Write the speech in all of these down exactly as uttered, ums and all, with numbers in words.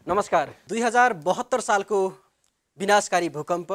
नमस्कार। दुई हजार बहत्तर सालको विनाशकारी भूकम्प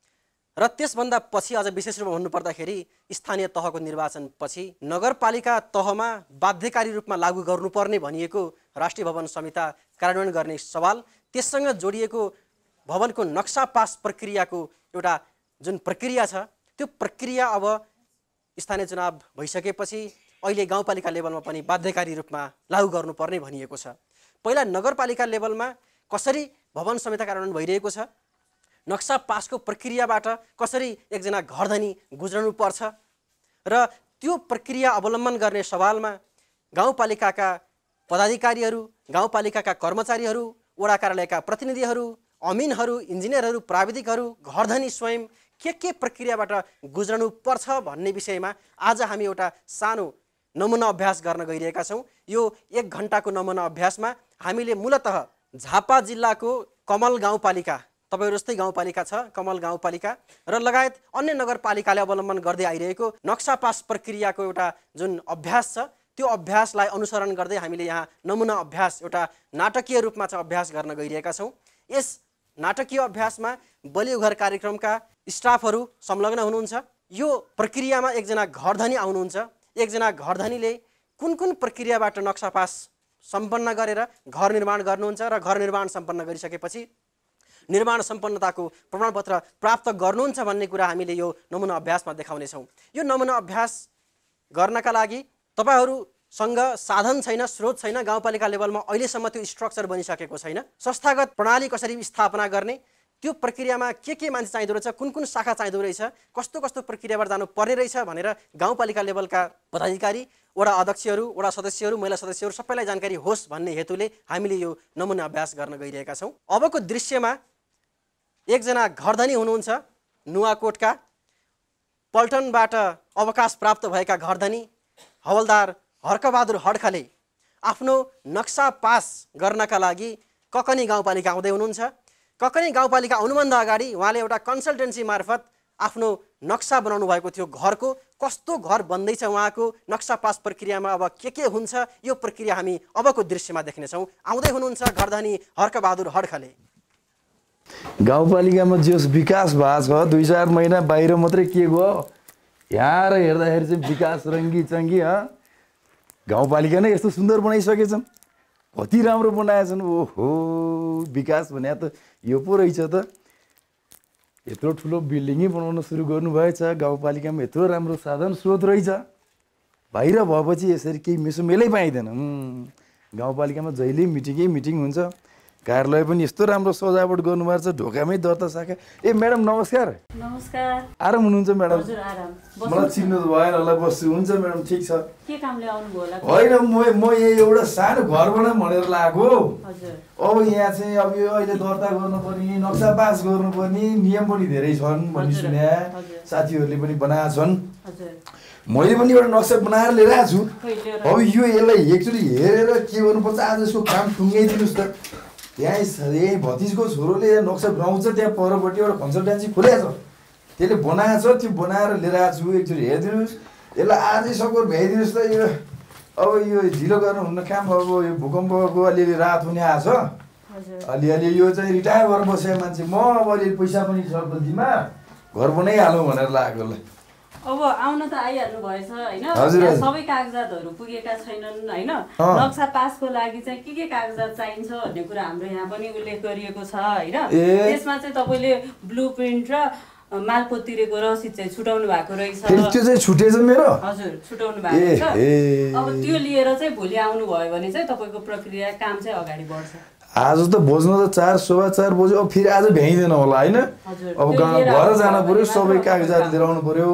र त्यसभन्दा पछि अझ विशेष रूपमा भन्नुपर्दाखेरि स्थानीय तहको निर्वाचनपछि नगरपालिका तहमा बाध्यकारी रूपमा लागू गर्नुपर्ने भनिएको राष्ट्रिय भवन संहिता कार्यान्वयन गर्ने सवाल, त्यससँग जोडिएको भवनको नक्सा पास प्रक्रियाको एउटा जुन प्रक्रिया छ त्यो प्रक्रिया अब स्थानीय चुनाव भइसकेपछि अहिले गाउँपालिका लेभलमा पनि बाध्यकारी रूपमा लागू गर्नुपर्ने भनिएको छ। पहिला नगरपालिका लेभलमा कसरी भवन संहिता कार्यान्वयन भइरहेको छ, नक्सा पासको प्रक्रियाबाट कसरी एकजना घरधनी गुज्रनु पर्छ र त्यो प्रक्रिया अवलम्बन गर्ने सवालमा गाउँपालिकाका पदाधिकारीहरू, गाउँपालिकाका कर्मचारीहरू, वडा कार्यालयका प्रतिनिधिहरू, अमिनहरू, इन्जिनियरहरू, प्राविधिकहरू, घरधनी स्वयं के के प्रक्रियाबाट गुज्रनु पर्छ भन्ने विषयमा आज हामी एउटा सानो नमुना अभ्यास गर्न गइरहेका छौँ। यो एक घण्टाको नमुना अभ्यासमा हामीले मूलतः झापा जिल्लाको कमल गाउँपालिका, तपाईहरु जस्तै गाउँपालिका छ कमल गाउँपालिका र लगायत अन्य नगरपालिकाले अवलम्बन गर्दै आइरहेको नक्सा पास प्रक्रियाको एउटा जुन अभ्यास छ त्यो अभ्यासलाई अनुसरण गर्दै हामीले यहाँ नमुना अभ्यास एउटा नाटकीय रूपमा चाहिँ अभ्यास गर्न गइरहेका छौँ। यस नाटकीय अभ्यासमा बलियो घर कार्यक्रमका स्टाफहरू संलग्न हुनुहुन्छ। यो प्रक्रियामा एकजना घरधनी आउनुहुन्छ। एकजना घरधनीले कुन कुन प्रक्रियाबाट नक्सा पास सम्पन्न गरेर घर निर्माण गर्नुहुन्छ र घर निर्माण सम्पन्न गरिसकेपछि निर्माण सम्पन्नताको प्रमाणपत्र प्राप्त गर्नुहुन्छ भन्ने कुरा हामीले यो नमुना अभ्यासमा देखाउनेछौँ। यो नमुना अभ्यास गर्नका लागि तपाईहरुसँग साधन छैन, स्रोत छैन, गाउँपालिका लेभलमा अहिलेसम्म त्यो स्ट्रक्चर बनिसकेको छैन, संस्थागत प्रणाली कसरी स्थापना गर्ने, त्यो प्रक्रियामा के के मान्छे चाहिँदो रहेछ, कुन कुन शाखा चाहिँदो रहेछ, कस्तो कस्तो प्रक्रियाबाट जानु पर्ने रहेछ भनेर गाउँपालिका लेभलका पदाधिकारी, वडा अध्यक्षहरू, वडा सदस्यहरू, महिला सदस्यहरू सबैलाई जानकारी होस् भन्ने हेतुले हामीले यो नमुना अभ्यास गर्न गइरहेका छौँ। अबको दृश्यमा एकजना घरधनी हुनुहुन्छ, नुवाकोटका पल्टनबाट अवकाश प्राप्त भएका घरधनी हवलदार हर्कबहादुर हड्खले आफ्नो नक्सा पास गर्नका लागि ककनी गाउँपालिका आउँदै हुनुहुन्छ। ककनी गाउँपालिका आउनुभन्दा अगाडि उहाँले एउटा कन्सल्टेन्सी मार्फत आफ्नो नक्सा बनाउनु भएको थियो। घरको कस्तो घर बन्दैछ, उहाँको नक्सा पास प्रक्रियामा अब के के हुन्छ यो प्रक्रिया हामी अबको दृश्यमा देख्नेछौँ। आउँदै हुनुहुन्छ घरधनी हर्कबहादुर हड्खले। गाउँपालिकामा जस विकास भएको छ, दुई चार महिना बाहिर मात्रै के गयो, यहाँ हेर्दाखेरि चाहिँ विकास रङ्गी चङ्गी। गाउँपालिका नै यस्तो सुन्दर बनाइसकेछन्, कति राम्रो बनाएछन्। ओहो, विकास भने त यो पो रहेछ त। यत्रो ठुलो बिल्डिङै बनाउन सुरु गर्नुभएछ, गाउँपालिकामा यत्रो राम्रो साधन स्रोत रहेछ। बाहिर भएपछि यसरी केही मेसोमेलै पाइँदैन। गाउँपालिकामा जहिले मिटिङै मिटिङ हुन्छ, कार्यालय पनि यस्तो राम्रो सजावट गर्नुभएको छ, ढोकामै दर्ता शाखा। ए म्याडम नमस्कार। नमस्कार। आराम हुनुहुन्छ म्याडम? हजुर आराम। मलाई चिन्नु भएन होला, बस्छु। हुन्छ म्याडम, ठिक छ। के कामले आउनुभयो होला? होइन, म म यहाँ एउटा सानो घर बनाऊँ भनेर लागेको। हजुर। अब यहाँ चाहिँ अब यो अहिले दर्ता गर्नुपर्ने, नक्सा पास गर्नुपर्ने नियम पनि धेरै छन् भन्ने सुने, साथीहरूले पनि बनाएका छन्। हजुर। मैले पनि एउटा नक्सा बनाएर लिएर आएको छु। अब यो यसलाई एकचोटि हेरेर के गर्नुपर्छ, आज यसको काम टुङ्गाइदिनुहोस् त। त्यहाँ यहीँ भतिजको छोरोले नक्सा बनाउँछ, त्यहाँ परपट्टि एउटा कन्सल्टेन्सी खोलेको छ, त्यसले बनाएको छ। त्यो बनाएर लिएर आएको छु, एकचोटि हेरिदिनुहोस्। यसलाई आजै सकोर भ्याइदिनुहोस् त। यो अब यो ढिलो गर्नु हुन्न काम। अब यो भूकम्पको अलिअलि राहत हुने आएको छ, अलिअलि यो चाहिँ रिटायर गरेर बसेको मान्छे म। अब अलिअलि पैसा पनि छ बल्तीमा, घर बनाइहालौँ भनेर लागेकोलाई। अब आउन त आइहाल्नु भएछ होइन? सबै कागजातहरू पुगेका छैनन् होइन? नक्सा पासको लागि चाहिँ के के कागजात चाहिन्छ भन्ने कुरा हाम्रो यहाँ पनि उल्लेख गरिएको छ होइन? त्यसमा चाहिँ तपाईँले ब्लु प्रिन्ट र मालपोत तिरेको रसिद चाहिँ छुटाउनु भएको रहेछ। त्यो चाहिँ छुटेछ मेरो? हजुर, छुटाउनु भएको छ। अब त्यो लिएर चाहिँ भोलि आउनुभयो भने चाहिँ तपाईँको प्रक्रिया काम चाहिँ अगाडि बढ्छ। आज त बज्न त चार सवा चार बज्यो, अब फेरि आज भ्याइँदैन होला होइन? अब घर जान पर्यो, सबै कागजात लिएर आउनु पर्यो।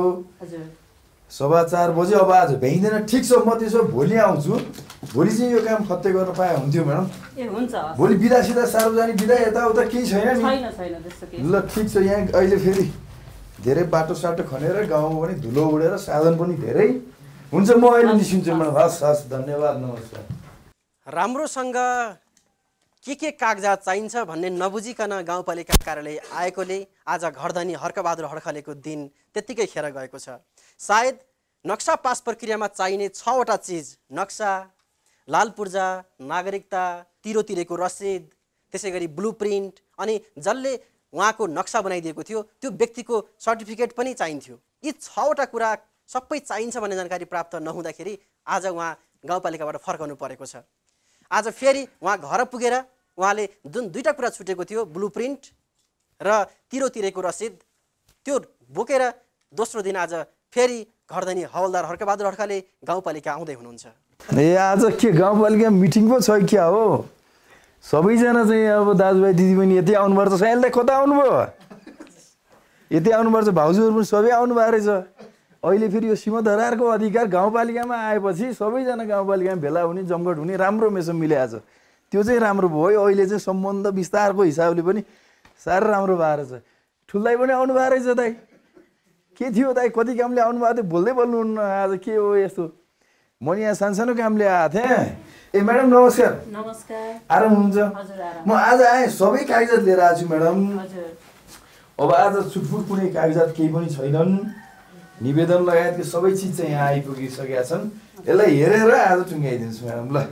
सवा चार बज्यो, अब आज भ्याइँदैन। ठिक छ, म त्यसो भोलि आउँछु। भोलि चाहिँ यो काम फत्ते गर्न पाए हुन्थ्यो म्याडम। ए हुन्छ। भोलि बिदा सिधा सार्वजनिक बिदा यताउता केही छैन नि? छैन छैन त्यस्तो केही। ल ठिक छ। यहाँ अहिले फेरि धेरै बाटो साटो खनेर गाउँमा पनि धुलो उडेर साधन पनि धेरै हुन्छ। म अहिले निस्किन्छु म्याडम। हस् हस्, धन्यवाद, नमस्कार। राम्रोसँग के के कागजात चाहिन्छ भन्ने नबुझिकन गाउँपालिका कार्यालय आएकोले आज घरधनी हर्कबहादुर हड्खलेको दिन त्यत्तिकै खेर गएको छ। सायद नक्सा पास प्रक्रियामा चाहिने छवटा चिज, नक्सा, लाल पूर्जा, नागरिकता, तिरो तिरेको रसिद, त्यसै गरी ब्लुप्रिन्ट अनि जसले उहाँको नक्सा बनाइदिएको थियो त्यो व्यक्तिको सर्टिफिकेट पनि चाहिन्थ्यो। यी छवटा कुरा सबै चाहिन्छ भन्ने जानकारी प्राप्त नहुँदाखेरि आज उहाँ गाउँपालिकाबाट फर्काउनु परेको छ। आज फेरि उहाँ घर पुगेर उहाँले जुन दुईवटा कुरा छुटेको थियो ब्लुप्रिन्ट र तिरो तिरेको रसिद त्यो बोकेर दोस्रो दिन आज फेरि घरधनी हवलदार हर्कबहादुर खड्काले गाउँपालिका आउँदै हुनुहुन्छ। ए आज के गाउँपालिका मिटिङ पो छ क्या हो? सबैजना चाहिँ अब दाजुभाइ दिदीबहिनी यति आउनुपर्छ। साइललाई कता आउनुभयो? यति आउनुपर्छ। भाउजूहरू पनि सबै आउनुभएको रहेछ। अहिले फेरि यो सीमाधरारको अधिकार गाउँपालिकामा आएपछि सबैजना गाउँपालिकामा भेला हुने जमघट हुने राम्रो मेसम मिलेको छ। त्यो चाहिँ राम्रो भयो। अहिले चाहिँ सम्बन्ध विस्तारको हिसाबले पनि साह्रै राम्रो भएको रहेछ। ठुल्दाई पनि आउनु भएको रहेछ दाइ। के थियो दाइ? कति कामले आउनु भएको थियो? बोल्दै बोल्नुहुन्न आज के हो यस्तो? म यहाँ सानसानो कामले आएको थिएँ। ए म्याडम नमस्कार। नमस्कार। आराम हुनुहुन्छ? हजुर आराम। म आज आएँ सबै कागजात लिएर आएको छु म्याडम। हजुर। अब आज छुटफुट कुनै कागजात केही पनि छैनन्। निवेदन लगायतको सबै चिज चाहिँ यहाँ आइपुगिसकेका छन्। यसलाई हेरेर आज टुङ्गाइदिन्छु म्याडम ल।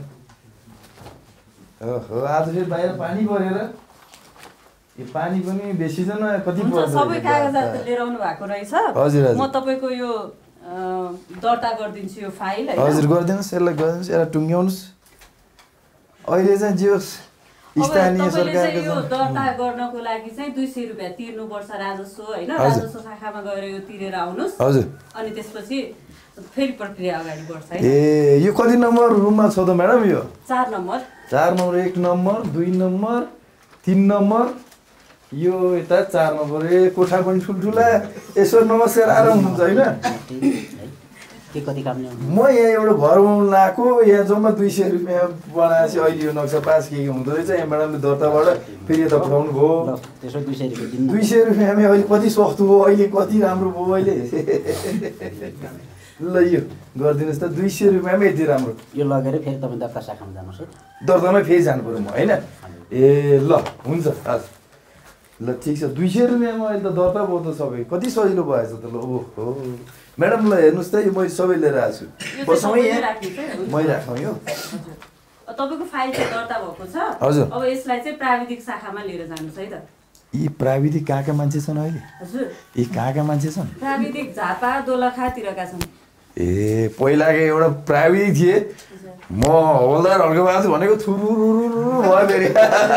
ओहो आज फेरि बाहिर पानी परेर यो पानी पनि बेसी छैन कति पर्छ? सबै कागजात लिएर आउनु भएको रहेछ। हजुर म तपाईँको यो दर्ता गरिदिन्छु यो फाइल हैन? हजुर गरिदिनुहोस्। यसलाई गरिदिनुहोस्। यसलाई टुङ्ग्याउनुहोस्। अहिले चाहिँ जे होस् स्थानीय सरकारको यो दर्ता गर्नको लागि चाहिँ दुई सय रुपियाँ तिर्नुपर्छ राजस्व होइन? राजस्व शाखामा गएर यो तिरेर आउनुहोस्। हजुर। अनि त्यसपछि फेरि प्रक्रिया अगाडि बढ्छ है। ए यो कति नम्बर रुममा छ त म्याडम? यो चार नम्बर। चार नम्बर, एक नम्बर, दुई नम्बर, तिन नम्बर, यो यता चार नम्बर। ए कोठा पनि ठुल्ठुला। यसो नमस्कार। आराम हुनुहुन्छ होइन? के कति काम म यहाँ एउटा घर बनाउनु लगाएको। यहाँ जम्मा दुई सय रुपियाँ बनाएपछि अहिले यो नक्सा पास के के हुँदो रहेछ। यहाँ म्याडमले दर्ताबाट फेरि यता पठाउनु भयो। त्यसो दुई सय रुपियाँ दिनु। दुई सय रुपियाँमा अहिले कति सस्तो भयो, अहिले कति राम्रो भयो अहिले। ल यो गरिदिनुहोस् त। दुई सय रुपियाँमा यति राम्रो। यो लगेर फेरि तपाईँ दर्ता शाखामा जानुहोस् है। दर्तामै फेरि जानु पऱ्यो म होइन? ए ल हुन्छ हस् ल ठिक छ। दुई सय रुपियाँमा अहिले त दर्ता भयो त सबै। कति सजिलो भएछ त ल। ओहो म्याडम ल हेर्नुहोस् त यो मैले सबै लिएर आएको छु। बसौँ यहाँ मै राखौँ यो। तपाईँको फाइल चाहिँ दर्ता भएको छ। हजुर। अब यसलाई चाहिँ प्राविधिक शाखामा लिएर जानुहोस् है त। यी प्राविधिक कहाँका मान्छे छन् अहिले? हजुर। यी कहाँका मान्छे छन्? प्राविधिक झापा दोलखातिरका छन्। ए पहिलाको एउटा प्राविधिक थिए। म हवलदार हड्कबहादुर भनेको थुरुरुरु भयो फेरि।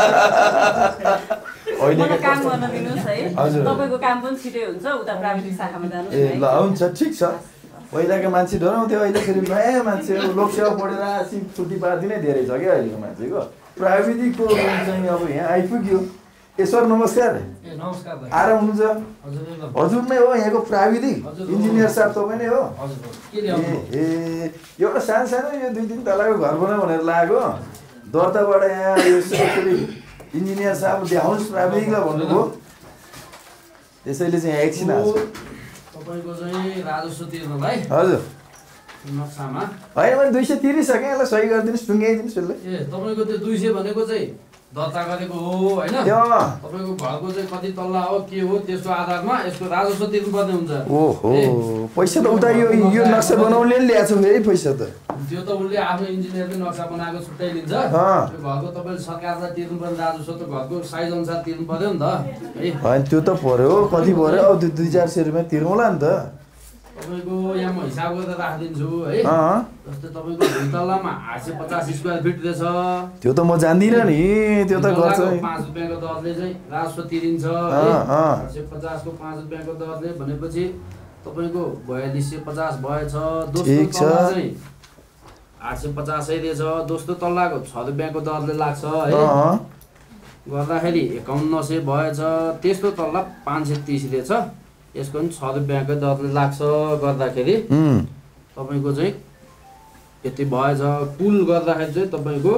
मलाई काम गर्न दिनुहोस् है। तपाईँको काम पनि छिटै हुन्छ। उता प्राविधिक शाखामा जानुहोस्। ए ल हुन्छ ठिक छ। पहिलाको मान्छे डराउँथ्यो। अहिले फेरि नयाँ मान्छे लोकसेवा पढेर आसी छुट्टी पार्दिनै धेरै छ क्या अहिलेको मान्छेको। प्राविधिकको चाहिँ अब यहाँ आइपुग्यो। ए सर नमस्कार। नमस्कार। आराम हुनुहुन्छ? हजुर नै हो यहाँको प्राविधिक इन्जिनियर साहब तपाईँ नै हो? ए ए एउटा सानो सानो यो दुई तिन तलाको घर बनाऊ भनेर लागेको। दर्ताबाट यहाँ यो इन्जिनियर साहब देखाउनुहोस् प्राविधिकलाई भन्नुभयो। त्यसैले चाहिँ एकछिन आज तपाईँको चाहिँ राजस्व तिर्नलाई हजुर नक्सामा होइन मैले दुई सय तिरिसकेँ। यसलाई सही गरिदिनुहोस् टुङ्ग्याइदिनुहोस् यसलाई। ए तपाईँको त्यो दुई सय भनेको चाहिँ दर्ता गरेको हो होइन? तपाईँको घरको चाहिँ कति तल्ला हो के हो त्यसको आधारमा यसको राजस्व तिर्नुपर्ने हुन्छ। ओहो पैसा त उता यो यो नक्सा बनाउनेले ल्याएको छ फेरि पैसा त। त्यो त उसले आफ्नो इन्जिनियरले नक्सा बनाएको छुट्टै लिन्छ। त्यो घरको तपाईँले सरकारलाई तिर्नुपर्ने राजस्व त घरको साइज अनुसार तिर्नु पर्यो नि त है। होइन त्यो त पर्यो कति पर्यो? अब त्यो दुई चार सय रुपियाँ तिर्नुला नि त। तपाईँको यहाँ म हिसाब गरेर राखिदिन्छु है। जस्तै तपाईँको दुई तल्लामा आठ सय पचास स्क्वायर फिट रहेछ। त्यो त म जान्दिनँ नि। त्यो त गर्छ। पाँच रुपियाँको दरले चाहिँ राजस्व तिरिन्छ। आठ सय पचासको पाँच रुपियाँको दरले भनेपछि तपाईँको बयालिस सय पचास भएछ। दोस्रो तल्ला चाहिँ आठ सय पचासै रहेछ। दोस्रो तल्लाको छ रुपियाँको दरले लाग्छ है। गर्दाखेरि एकाउन्न सय भएछ। तेस्रो तल्ला पाँच सय तिस रहेछ। यसको पनि छ रुपियाँको दरले लाग्छ। गर्दाखेरि तपाईँको चाहिँ यति भएछ। कुल गर्दाखेरि चाहिँ तपाईँको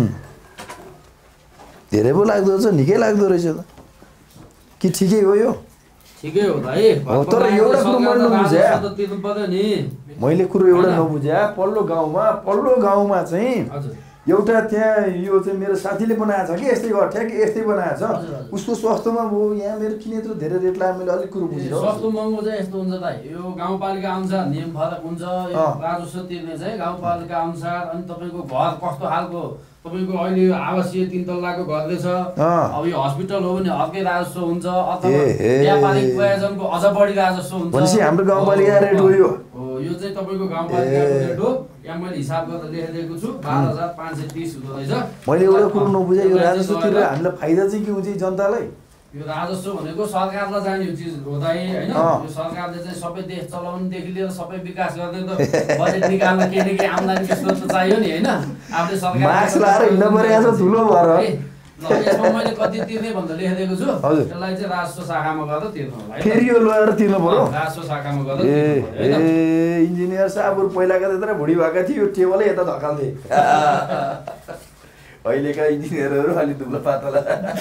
धेरै पो लाग्दो रहेछ। निकै लाग्दो रहेछ त कि ठिकै हो यो? ठिकै हो भाइ। तर एउटा कुरो मैले नबुझेँ। तिर्नु पर्यो नि। मैले कुरो एउटा नबुझेँ। पल्लो गाउँमा पल्लो गाउँमा चाहिँ एउटा त्यहाँ यो चाहिँ मेरो साथीले बनाएको छ कि यस्तै घर ठ्याक यस्तै बनाएको छ। उसको सस्तोमा भयो। यहाँ मेरो किन यत्रो धेरै रेट लाग्यो मैले अलिक कुरो बुझेँ। सस्तो महँगो चाहिँ यस्तो हुन्छ भाइ। यो गाउँपालिका अनुसार नियम फरक हुन्छ। यो राजस्व तिर्ने चाहिँ गाउँपालिका अनुसार अनि तपाईँको घर कस्तो खालको तपाईँको अहिले यो आवासीय तीन तल्लाको घरले छ, अब यो हस्पिटल हो भने अर्कै राजस्व हुन्छ, अथवा व्यापारिक प्रयोजनको अझ बढी राजस्व हुन्छ। भनेपछि हाम्रो गाउँपालिका रेट हो यो हो, यो चाहिँ तपाईँको गाउँपालिकाको रेट हो। यहाँ मैले हिसाब गरेर लेखिदिएको छु, बाह्र हजार पाँच सय तिस हुँदो रहेछ। मैले एउटा कुरो नबुझेँ, यो राजस्व तिरेर हामीलाई फाइदा चाहिँ के हुन्छ जनतालाई? यो राजस्व भनेको सरकारलाई जाने यो चिज हो दाइ होइन। यो सरकारले चाहिँ सबै देश चलाउनुदेखि लिएर सबै विकास गर्ने त बजेट निकाल्न के न के आम्दानीको स्रोत त चाहियो नि होइन। आफूले सरकार मास्क लाएर हिँड्न परेको छ ठुलो भएर। यसमा मैले कति तिर्ने भनेर लेखिदिएको छु, यसलाई चाहिँ राजस्व शाखामा गएर तिर्नु होला। फेरि यो लगेर तिर्नु पर्यो राजस्व शाखामा गएर। ए इन्जिनियर साहबहरू पहिलाका त्यत्रो भुडी भएका थियो, यो टेबलै यता धकाल्थे। अहिलेका इन्जिनियरहरू अलिक दुब्ला पातला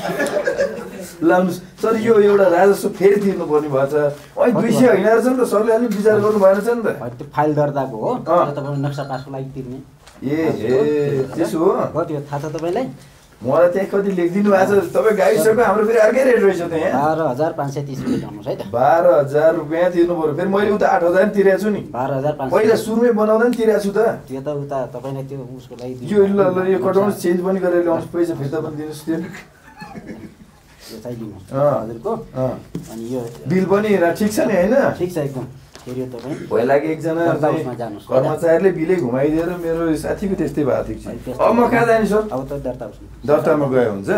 लानुहोस्। सर यो एउटा राजस्व फेरि तिर्नुपर्ने भएछ। अहिले दुई सय होइन रहेछ नि त, सरले अलिक विचार गर्नु भएन छ नि त। त्यो फाइल दर्ताको हो, तपाईँको नक्सा पासको लागि तिर्ने। ए ए त्यसो हो, कति हो थाहा छ तपाईँलाई? मलाई त्यहाँ कति लेखिदिनु भएको छ तपाईँ गाविसको, हाम्रो फेरि अर्कै रेट रहेछ त्यहाँ। बाह्र हजार पाँच सय तिस रुपियाँ ल्याउनुहोस् है त। बाह्र हजार रुपियाँ तिर्नु पऱ्यो। फेरि मैले उता आठ हजार तिरेको छु नि, बाह्र हजार पाँच पहिला सुरुमै बनाउँदा नि तिरेको छु त। त्यो त उता तपाईँलाई त्यो उसको लागि यो ल ल यो कटाउनु चेन्ज पनि गरेर ल्याउनुहोस्, पैसा फिर्ता पनि दिनुहोस्। त्यो यो चाहिँ दिनुहोस् हजुरको। अनि यो बिल पनि ठिक छ नि होइन? ठिक छ एकदम। फेरि तपाईँ पहिलाको एकजना कर्मचारीले बिलै घुमाइदिएर मेरो साथीको त्यस्तै भएको थियो। अब म कहाँ जाने सर? अब त दर्ता होस्, दर्तामा गयो हुन्छ।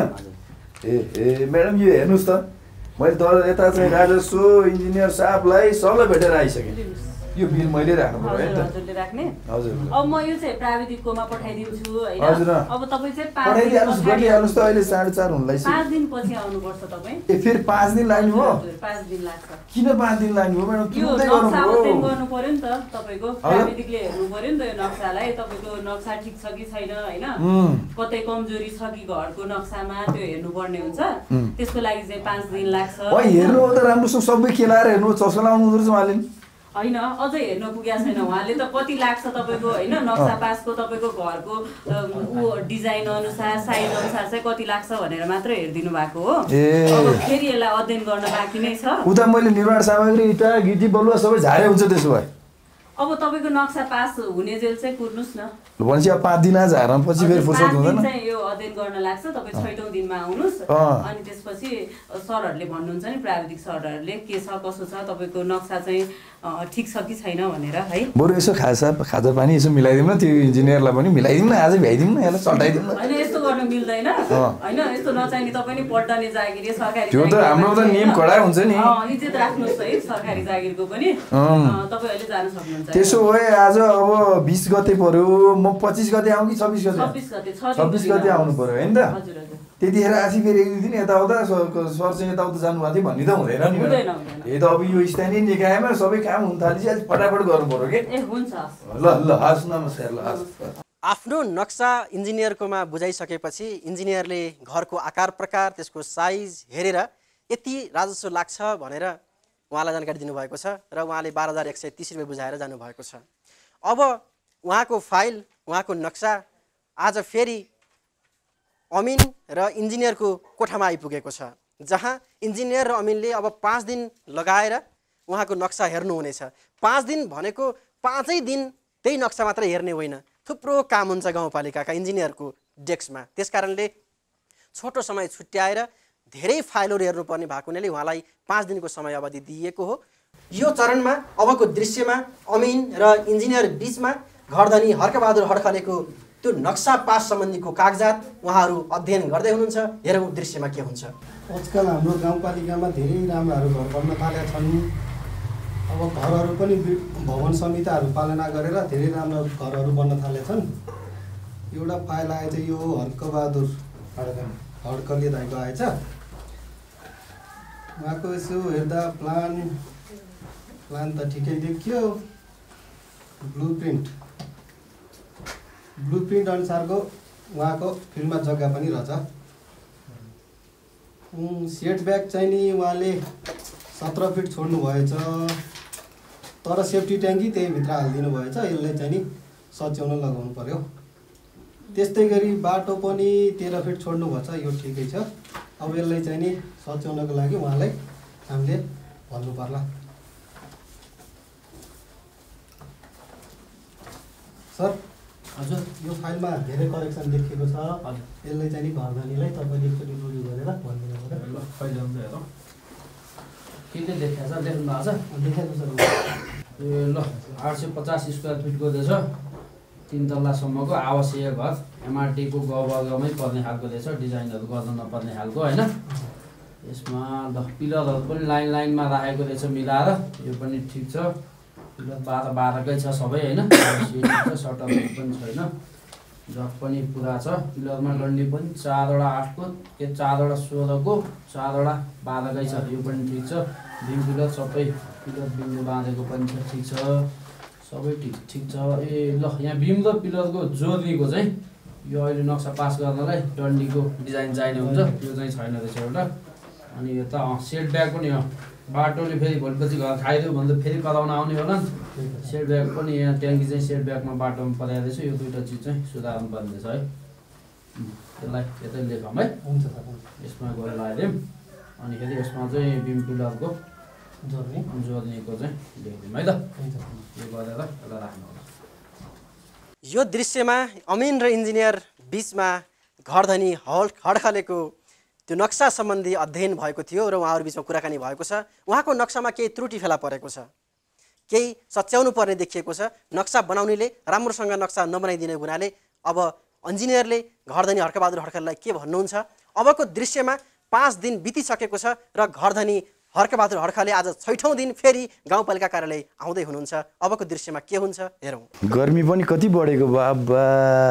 ए ए म्याडम यो हेर्नुहोस् त, मैले तर यता चाहिँ राजस्व इन्जिनियर साहबलाई सबलाई भेटेर आइसकेँ। यो बिल मैले राख्नु पर्यो नि त। हजुरले राख्ने? हजुर। अब म यो चाहिँ प्राविधिककोमा पठाइदिन्छु हैन। हजुर। अब तपाईँ चाहिँ पाँच दिन पठाइदिहाल्नुहोस्, गरिहाल्नुहोस् त। अहिले साढे चार हुनलाई छ। पाँच दिन पछि आउनुपर्छ तपाईँ। ए फेरि पाँच दिन लाग्नु हो? पाँच दिन लाग्छ। किन पाँच दिन लाग्नु हो म्याडम? यो तुरुन्तै नक्सा गर्नु अध्ययन हो। गर्नु पर्यो नि त तपाईँको, प्राविधिकले हेर्नु पर्यो नि त यो नक्सालाई। तपाईँको नक्सा ठिक छ कि छैन होइन, कतै कमजोरी छ कि घरको नक्सामा, त्यो हेर्नुपर्ने हुन्छ। त्यसको लागि चाहिँ पाँच दिन लाग्छ। हेर्नु हो त राम्रोसँग सबै खेलाएर हेर्नु, चस्का लाउनु हुँदो रहेछ उहाँले नि। होइन अझै हेर्न पुगेको छैन उहाँले त। कति लाग्छ तपाईँको होइन, नक्सा पासको तपाईँको घरको ऊ डिजाइन अनुसार साइज अनुसार चाहिँ कति लाग्छ भनेर मात्र हेरिदिनु भएको हो। अब फेरि यसलाई अध्ययन गर्न बाँकी नै छ। उता मैले निर्माण सामग्री इँटा गिटी बलुवा सबै झारे हुन्छ त्यसो भए। अब तपाईँको नक्सा पास हुने जेल चाहिँ कुर्नुहोस् न। भनेपछि अब पाँच दिन झार्नु पछि फेरि फुर्सद हुँदैन। चाहिँ यो अध्ययन गर्न लाग्छ, तपाईँ छैटौँ दिनमा आउनुहोस्। अनि त्यसपछि सरहरूले भन्नुहुन्छ नि, प्राविधिक सरहरूले के छ कसो छ तपाईँको नक्सा चाहिँ ठिक छ कि छैन भनेर है। बरु यसो खाजा खाजा पानी यसो मिलाइदिउँ न, त्यो इन्जिनियरलाई पनि मिलाइदिउँ न, आज भ्याइदिउँ न, यसलाई चल्टाइदिउँ न। होइन यस्तो गर्नु मिल्दैन होइन, यस्तो नचाहिने तपाईँ नि पल्टाने जागिर सरकारी त्यो त हाम्रो त नियम कडा हुन्छ नि। इज्जत राख्नुहोस् है सरकारी जागिरको पनि। तपाईँ अहिले जान सक्नुहुन्छ। त्यसो भए आज अब बिस गते पर्यो, म पच्चिस गते आउँ कि छब्बिस गते? छब्बिस गते छब्बिस गते आउनु पर्यो होइन त? हजुर हजुर। त्यतिखेर आसी फेरि एक दुई दिन यताउता सरसँग यताउता जानुभएको थियो भन्ने त हुँदैन नि। ए त अब यो स्थानीय निकायमा सबै काम हुन थालेपछि अलिक फटाफट गर्नु पर्यो कि। ए हुन्छ ल ल हस् नमस्कार ल हस्। आफ्नो नक्सा इन्जिनियरकोमा बुझाइसकेपछि इन्जिनियरले घरको आकार प्रकार त्यसको साइज हेरेर यति राजस्व लाग्छ भनेर उहाँलाई जानकारी दिनुभएको छ र उहाँले बाह्र हजार एक सय तिस रुपियाँ बुझाएर जानुभएको छ। अब उहाँको फाइल उहाँको नक्सा आज फेरि अमिन र इन्जिनियरको कोठामा आइपुगेको छ, जहाँ इन्जिनियर र अमिनले अब पाँच दिन लगाएर उहाँको नक्सा हेर्नुहुनेछ। पाँच दिन भनेको पाँचै दिन त्यही नक्सा मात्र हेर्ने होइन, थुप्रो काम हुन्छ गाउँपालिकाका इन्जिनियरको डेस्कमा। त्यस कारणले छोटो समय छुट्याएर धेरै फाइलहरू हेर्नुपर्ने भएको हुनाले उहाँलाई पाँच दिनको समय अवधि दिइएको हो। यो चरणमा अबको दृश्यमा अमिन र इन्जिनियर बिचमा घरधनी हर्कबहादुर हड्खलेको त्यो नक्सा पास सम्बन्धीको कागजात उहाँहरू अध्ययन गर्दै हुनुहुन्छ। हेरौँ दृश्यमा के हुन्छ। आजकल हाम्रो गाउँपालिकामा धेरै राम्राहरू घर बन्न थालेका छन्। अब घरहरू पनि भवन संहिताहरू पालना गरेर धेरै राम्रो घरहरू बन्न थालेका छन्। एउटा फाइल आएछ, यो हर्कबहादुर हड्कले दाइको आएछ। उहाँको यसो हेर्दा प्लान प्लान त ठिकै देखियो। ब्लु प्रिन्ट ब्लु प्रिन्ट अनुसारको उहाँको फिल्डमा जग्गा पनि रहेछ। सेटब्याक चाहिँ नि उहाँले सत्र फिट छोड्नु भएछ, तर सेफ्टी ट्याङ्की त्यही भित्र हालिदिनु भएछ। यसले चाहिँ नि सच्याउन लगाउनु पर्यो। त्यस्तै गरी बाटो पनि तेह्र फिट छोड्नु भएछ, यो ठिकै छ। अब यसलाई चाहिँ नि सच्याउनको लागि उहाँलाई हामीले भन्नु पर्ला। सर हजुर यो फाइलमा धेरै करेक्सन देखिएको छ यसलाई चाहिँ नि घरधनीलाई तपाईँले एकचोटि रिभ्यू गरेर भनिदिनु पर्यो ल कहिले हुन्छ हेरौँ के के देखाएको छ लेख्नु भएको छ देखाएको छ ए ल आठ सय पचास स्क्वायर फिटको रहेछ तिन तल्लासम्मको आवासीय घर एमआरटीको गवर्गमै पर्ने खालको रहेछ डिजाइनहरू गर्न नपर्ने खालको होइन यसमा ल पिलरहरू पनि लाइन लाइनमा राखेको रहेछ मिलाएर यो पनि ठिक छ पिलर बाह्र बाह्रकै छ सबै होइन सटरहरू पनि छैन जग पनि पुरा छ पिलरमा डन्डी पनि चारवटा आठको के चारवटा सोह्रको चारवटा बाह्रकै छ यो पनि ठिक छ बिम पिलर सबै पिलर बिमले बाँधेको पनि छ ठिक छ सबै ठिक ठिक छ ए ल यहाँ बिम र पिलरको जोड्नेको चाहिँ यो अहिले नक्सा पास गर्नलाई डन्डीको डिजाइन चाहिने हुन्छ यो चाहिँ छैन रहेछ एउटा अनि यो त सेट ब्याग पनि हो बाटोले फेरि भोलिपछि घर खाइदियो भने त फेरि कराउन आउने होला नि सेट ब्याग पनि यहाँ ट्याङ्की चाहिँ सेट ब्यागमा बाटोमा परेको रहेछ यो दुईवटा चिज चाहिँ सुधार्नु पर्ने रहेछ है त्यसलाई यतै लेखौँ है हुन्छ यसमा गएर लगाइदिउँ अनि फेरि यसमा चाहिँ बिम पिलरको जोड्ने जोड्नेको चाहिँ लेखिदिउँ है त यो गरेर यसलाई राख्नु होला यो दृश्यमा अमिन र इन्जिनियर बिचमा घरधनी हल हडखलेको त्यो नक्सा सम्बन्धी अध्ययन भएको थियो र उहाँहरू बिचमा कुराकानी भएको छ उहाँको नक्सामा केही त्रुटि फेला परेको छ केही सच्याउनु पर्ने देखिएको छ नक्सा बनाउनेले राम्रोसँग नक्सा नबनाइदिने हुनाले अब इन्जिनियरले घरधनी हर्कबहादुर हडखललाई के भन्नुहुन्छ अबको दृश्यमा पाँच दिन बितिसकेको छ र घरधनी हर्कबहादुर हडखले आज छैठौँ दिन फेरि गाउँपालिका कार्यालय आउँदै हुनुहुन्छ अबको दृश्यमा के हुन्छ हेरौँ गर्मी पनि कति बढेको बाबा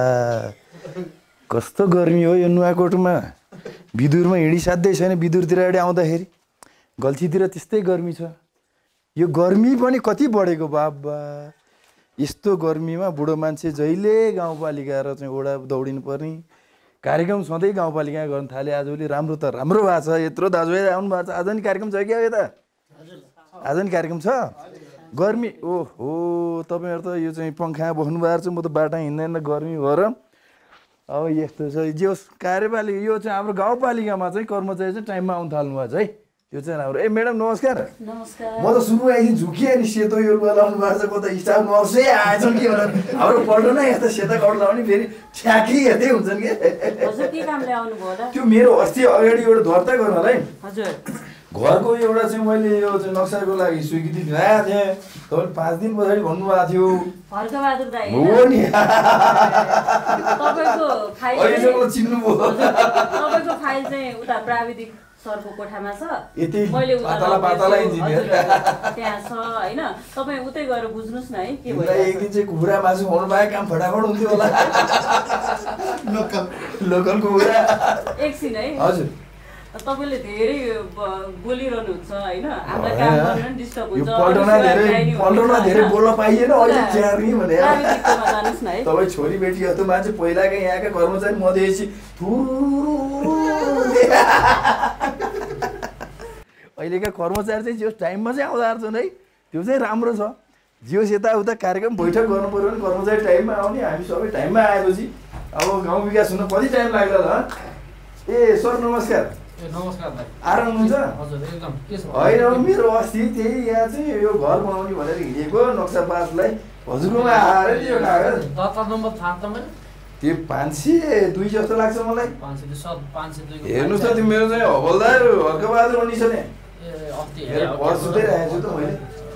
कस्तो गर्मी हो यो नुवाकोटमा बिदुरमा हिँडिसाध्यै छैन बिदुरतिर अहिले आउँदाखेरि गल्छीतिर त्यस्तै गर्मी छ यो गर्मी पनि कति बढेको बाबा यस्तो गर्मीमा बुढो मान्छे जहिले गाउँपालिका र चाहिँ ओडा दौडिनु पर्ने कार्यक्रम सधैँ गाउँपालिका गर्न थाले आजभोलि राम्रो त राम्रो भएको छ यत्रो दाजुभाइ आउनु भएको छ आज नि कार्यक्रम छ क्या यता आज नि कार्यक्रम छ गर्मी ओहो तपाईँहरू त यो चाहिँ पङ्खा बस्नु भएको छ म त बाटो हिँड्दैन गर्मी भएर अब यस्तो छ जे होस् कार्यपालिका यो चाहिँ हाम्रो गाउँपालिकामा चाहिँ कर्मचारी चाहिँ टाइममा आउनु थाल्नु भएको छ है यो चाहिँ राम्रो ए म्याडम नमस्कार नमस्कार म त सुरुमा एकदिन झुकिएँ नि सेतो यो लगाउनु भएको छ कता स्टाफ नर्सै आएछन् कि हाम्रो पल्टो नै यस्तो सेता कपडा लगाउने फेरि ठ्याकी हेर्दै हुन्छन् कि हजुर के कामले आउनुभयो होला त्यो मेरो अस्ति अगाडि एउटा दर्ता गर्नलाई हजुर घरको एउटा चाहिँ मैले यो चाहिँ नक्साको लागि स्वीकृति ल्याएको थिएँ तपाईँले पाँच दिन पछाडि भन्नुभएको थियो हर्कबहादुर दाइ हो नि तपाईँको फाइल अहिलेसम्म चिन्नुभयो तपाईँको फाइल चाहिँ उता प्राविधिक सरको कोठामा छ यति मैले पातला पातला इन्जिनियर त्यहाँ छ होइन तपाईँ उतै गएर बुझ्नुहोस् न है के भयो एक दिन चाहिँ कुखुरा मासु खुवाउनु पाए काम फटाफट हुन्थ्यो होला लोकल लोकल कुखुरा एकछिन है हजुर तपाईँले धेरै बोलिरहनुहुन्छ होइन हामीलाई काम गर्न पनि डिस्टर्ब हुन्छ पल्टोमा धेरै पल्टोमा धेरै बोल्न पाइएन अहिले च्यार्नी भने प्राविधिकमा जानुहोस् न है तपाईँ छोरी बेटी जस्तो मान्छे पहिलाकै यहाँका कर्मचारी मधेसी अहिलेका कर्मचारी चाहिँ जो टाइममा चाहिँ आउँदा छन् है त्यो चाहिँ राम्रो छ जियोस् यताउता कार्यक्रम बैठक गर्नु पऱ्यो भने कर्मचारी टाइममा आउने हामी सबै टाइममा आएपछि अब गाउँ विकास हुन कति टाइम लाग्ला ल ए सर नमस्कार नमस्कार दाइ आराम हुनुहुन्छ हजुर एकदम के छ होइन मेरो अस्ति त्यही यहाँ चाहिँ यो घर बनाउने भनेर हिँडेको नक्सा पासलाई हजुरकोमा आएर यो कागज दर्ता नम्बर थाहा तपाईँ त्यो पाँच सय दुई जस्तो लाग्छ मलाई पाँच सय सब पाँच सय दुईको हेर्नुहोस् त त्यो मेरो चाहिँ हवलदार हर्कबहादुर अनि छ नि ए अस्ति पर्स सुताइरहेको छु त मैले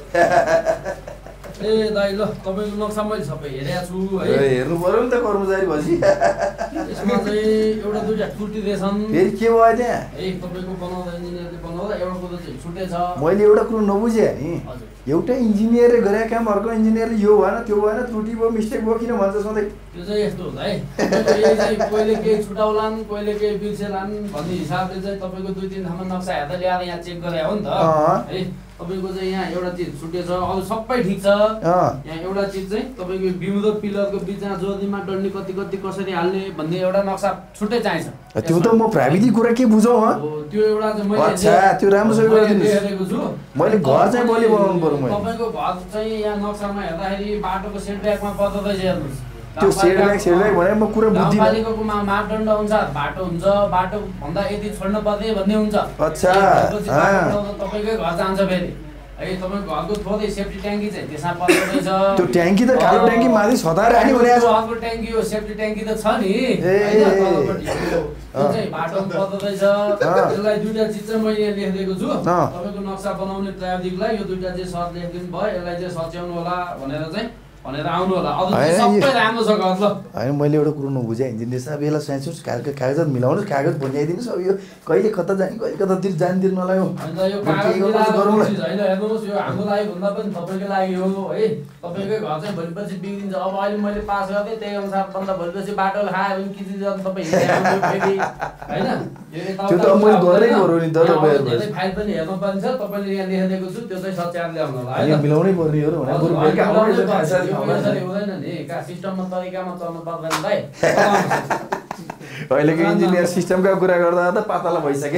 ए दाइ ल तपाईँको नक्सा मैले सबै हेरेको छु है हेर्नु पर्यो नि त कर्मचारी भएपछि यसमा चाहिँ एउटा दुईवटा त्रुटि रहेछन् फेरि के भयो त्यहाँ है तपाईँको बनाउँदा इन्जिनियरले बनाउँदा एउटा कुरो चाहिँ छुटेछ मैले एउटा कुरो नबुझेँ नि हजुर एउटा इन्जिनियरले गरेको काम अर्को इन्जिनियरले यो भएन त्यो भएन त्रुटि भयो मिस्टेक भयो किन भन्छ सधैँ त्यो चाहिँ यस्तो हुन्छ है यही चाहिँ कहिले केही छुटाउलान् कहिले केही बिर्सेलान् भन्ने हिसाबले चाहिँ तपाईँको दुई तिन ठाउँमा नक्सा हेर्दा ल्याएर यहाँ चेक गरे हो नि त है तपाईँको चाहिँ यहाँ एउटा चिज छुटेछ अरू सबै ठिक छ यहाँ एउटा चिज चाहिँ तपाईँको बिम र पिलरको बिचमा जोड्नेमा डन्डी कति कति कसरी हाल्ने भन्ने एउटा नक्सा छुट्टै चाहिन्छ त्यो त म प्राविधिक कुरा के बुझौँ त्यो एउटा चाहिँ मैले अच्छा त्यो राम्रोसँग हेरेको छु मैले घर चाहिँ बलि बनाउनु पर्यो मैले तपाईँको घर चाहिँ यहाँ नक्सामा हेर्दाखेरि बाटोको सेटब्याकमा पर्दो रहेछ हेर्नुहोस् त्यो सेटब्याक सेटब्याक भने म कुरा बुझ्दिनँ गाउँपालिकाको मापदण्ड अनुसार बाटो हुन्छ बाटो भन्दा यति छोड्नु पर्ने भन्ने हुन्छ अच्छा तपाईँकै घर जान्छ फेरि है तपाईँको घरको थोरै सेफ्टी ट्याङ्की चाहिँ त्यसमा पर्दैछ। त्यो ट्याङ्की त कालो ट्याङ्की माथि सदा रानी भनेको छ। घरको ट्याङ्की हो सेफ्टी ट्याङ्की त छ नि हैन तलपट्टि त्यो चाहिँ बाटोमा पर्दैछ। त्यसलाई दुईटा चिज चाहिँ मैले लेखिदिएको छु तपाईँको नक्सा बनाउने प्राविधिकलाई यो दुईटा चाहिँ सर्ट लेखिदिनु भयो यसलाई चाहिँ सच्याउनु होला भनेर चाहिँ भनेर आउनु होला। अब सबै राम्रो छ घर ल। होइन मैले एउटा कुरो नबुझेँ इन्जिनियर साहब यसलाई साइन्स कागज कागजात मिलाउनुहोस् कागज बनाइदिनुहोस् अब यो कहिले कता जाने कहिले कतातिर जान्दिर नलाग्यो होइन यो कागज मिलाउनु चिज होइन हेर्नुहोस् यो हाम्रो लागि भन्दा पनि तपाईँको लागि हो है। तपाईँकै घर चाहिँ भोलिपछि बिग्रिन्छ। अब अहिले मैले पास गरेँ त्यही अनुसार भन्दा भोलिपछि बाटो खायो भने किन तपाईँ हिँड्नु फेरि होइन त्यो त मैले गरेरै गरौँ नि त तपाईँहरू फाइल पनि हेर्नु पर्छ। तपाईँले यहाँ लेखिदिएको छु त्यो चाहिँ सच्याएर ल्याउनु होला है मिलाउनै पर्ने हो र बरु बेलुका आउनु हुँदैन नि का सिस्टममा तरिकामा चल्नु पर्दैन भाइ। अहिलेको इन्जिनियर सिस्टमका कुरा गर्दा त पातला भइसक्यो।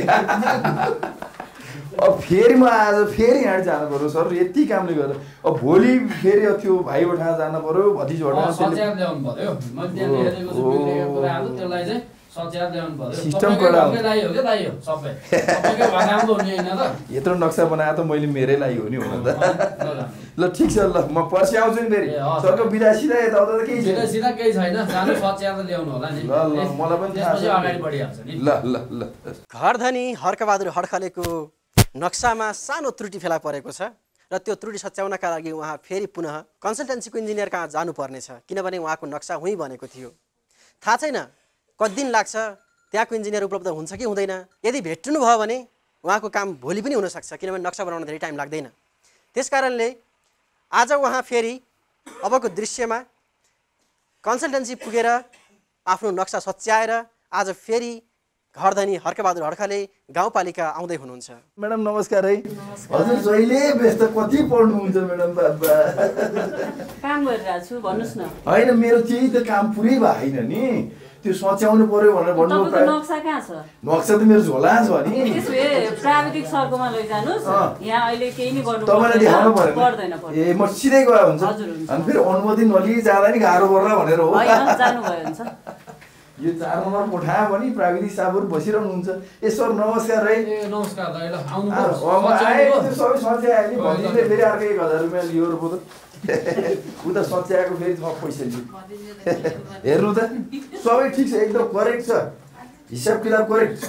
अब फेरि म आज फेरि यहाँ जानु पर्यो सर यति कामले गर्दा अब भोलि फेरि त्यो भाइ बठा जानु पर्यो भतिजोटा सच्याएर ल्याउनु पर्यो। मैले त्यहाँ लेखेको छु बिग्रेको कुराहरू त्यसलाई चाहिँ सच्याएर ल्याउनु पर्यो। सिस्टम कडा हो लागि हो के लागि हो सबै सबैको घर राम्रो हुने हैन त। यत्रो नक्सा बनाए त मैले मेरै लागि हो नि हुन त। ल ठिक छ ल म पर्सि आउँछु नि फेरि सरको बिदा सिधा यता उता त केही छैन। सिधा सिधा केही छैन जानु सच्याएर ल्याउनु होला नि। ल ल मलाई पनि थाहा छ अगाडि बढिहाल्छ नि। ल ल ल घरधनी हर्कबहादुर हड्खलेको नक्सामा सानो त्रुटि फेला परेको छ र त्यो त्रुटि सच्याउनका लागि उहाँ फेरि पुनः कन्सल्टेन्सीको इन्जिनियर कहाँ जानुपर्नेछ किनभने उहाँको नक्सा हुँ बनेको थियो। थाहा छैन कति दिन लाग्छ त्यहाँको इन्जिनियर उपलब्ध हुन्छ कि हुँदैन। यदि भेट्नु भयो भने उहाँको काम भोलि पनि हुनसक्छ किनभने नक्सा बनाउन धेरै टाइम लाग्दैन। त्यस कारणले आज उहाँ फेरि अबको दृश्यमा कन्सल्टेन्सी पुगेर आफ्नो नक्सा सच्याएर आज फेरि घरधनी हर्कबहादुर हड्खले गाउँपालिका आउँदै हुनुहुन्छ। म्याडम नमस्कार है। हजुर जहिले व्यस्त कति पढ्नुहुन्छ म्याडम बाबा? काम गरिरहेको छु भन्नुहोस् न। होइन मेरो त्यही त काम पुरै भएन नि त्यो सच्याउनु पर्यो भनेर भन्नु। नक्सा कहाँ छ? नक्सा त मेरो झोला छ नि। त्यसो भए प्राविधिक सरकोमा लैजानुस्। यहाँ अहिले केही नि गर्नु तपाईलाई देखाउनु पर्दैन। ए म सिधै गए हुन्छ अनि फेरि अनुमति नलिई जाँदा नि गाह्रो पर्ला भनेर हो। जानु भयो हुन्छ। यो चार नम्बर कोठा पनि प्राविधिक साहबहरु बसिरहनुहुन्छ। ए सर नमस्कार है। ए नमस्कार दाइ ल आउनु पर्छ। अब आए त्यो सबै सच्याए नि भन्दिले फेरि अर्को एक हजार रुपैयाँ लियो र पो त उता सच्याएको फेरि थप पैसा लियो। हेर्नु त सबै ठिक छ एकदम करेक्ट छ हिसाब किताब करेक्ट।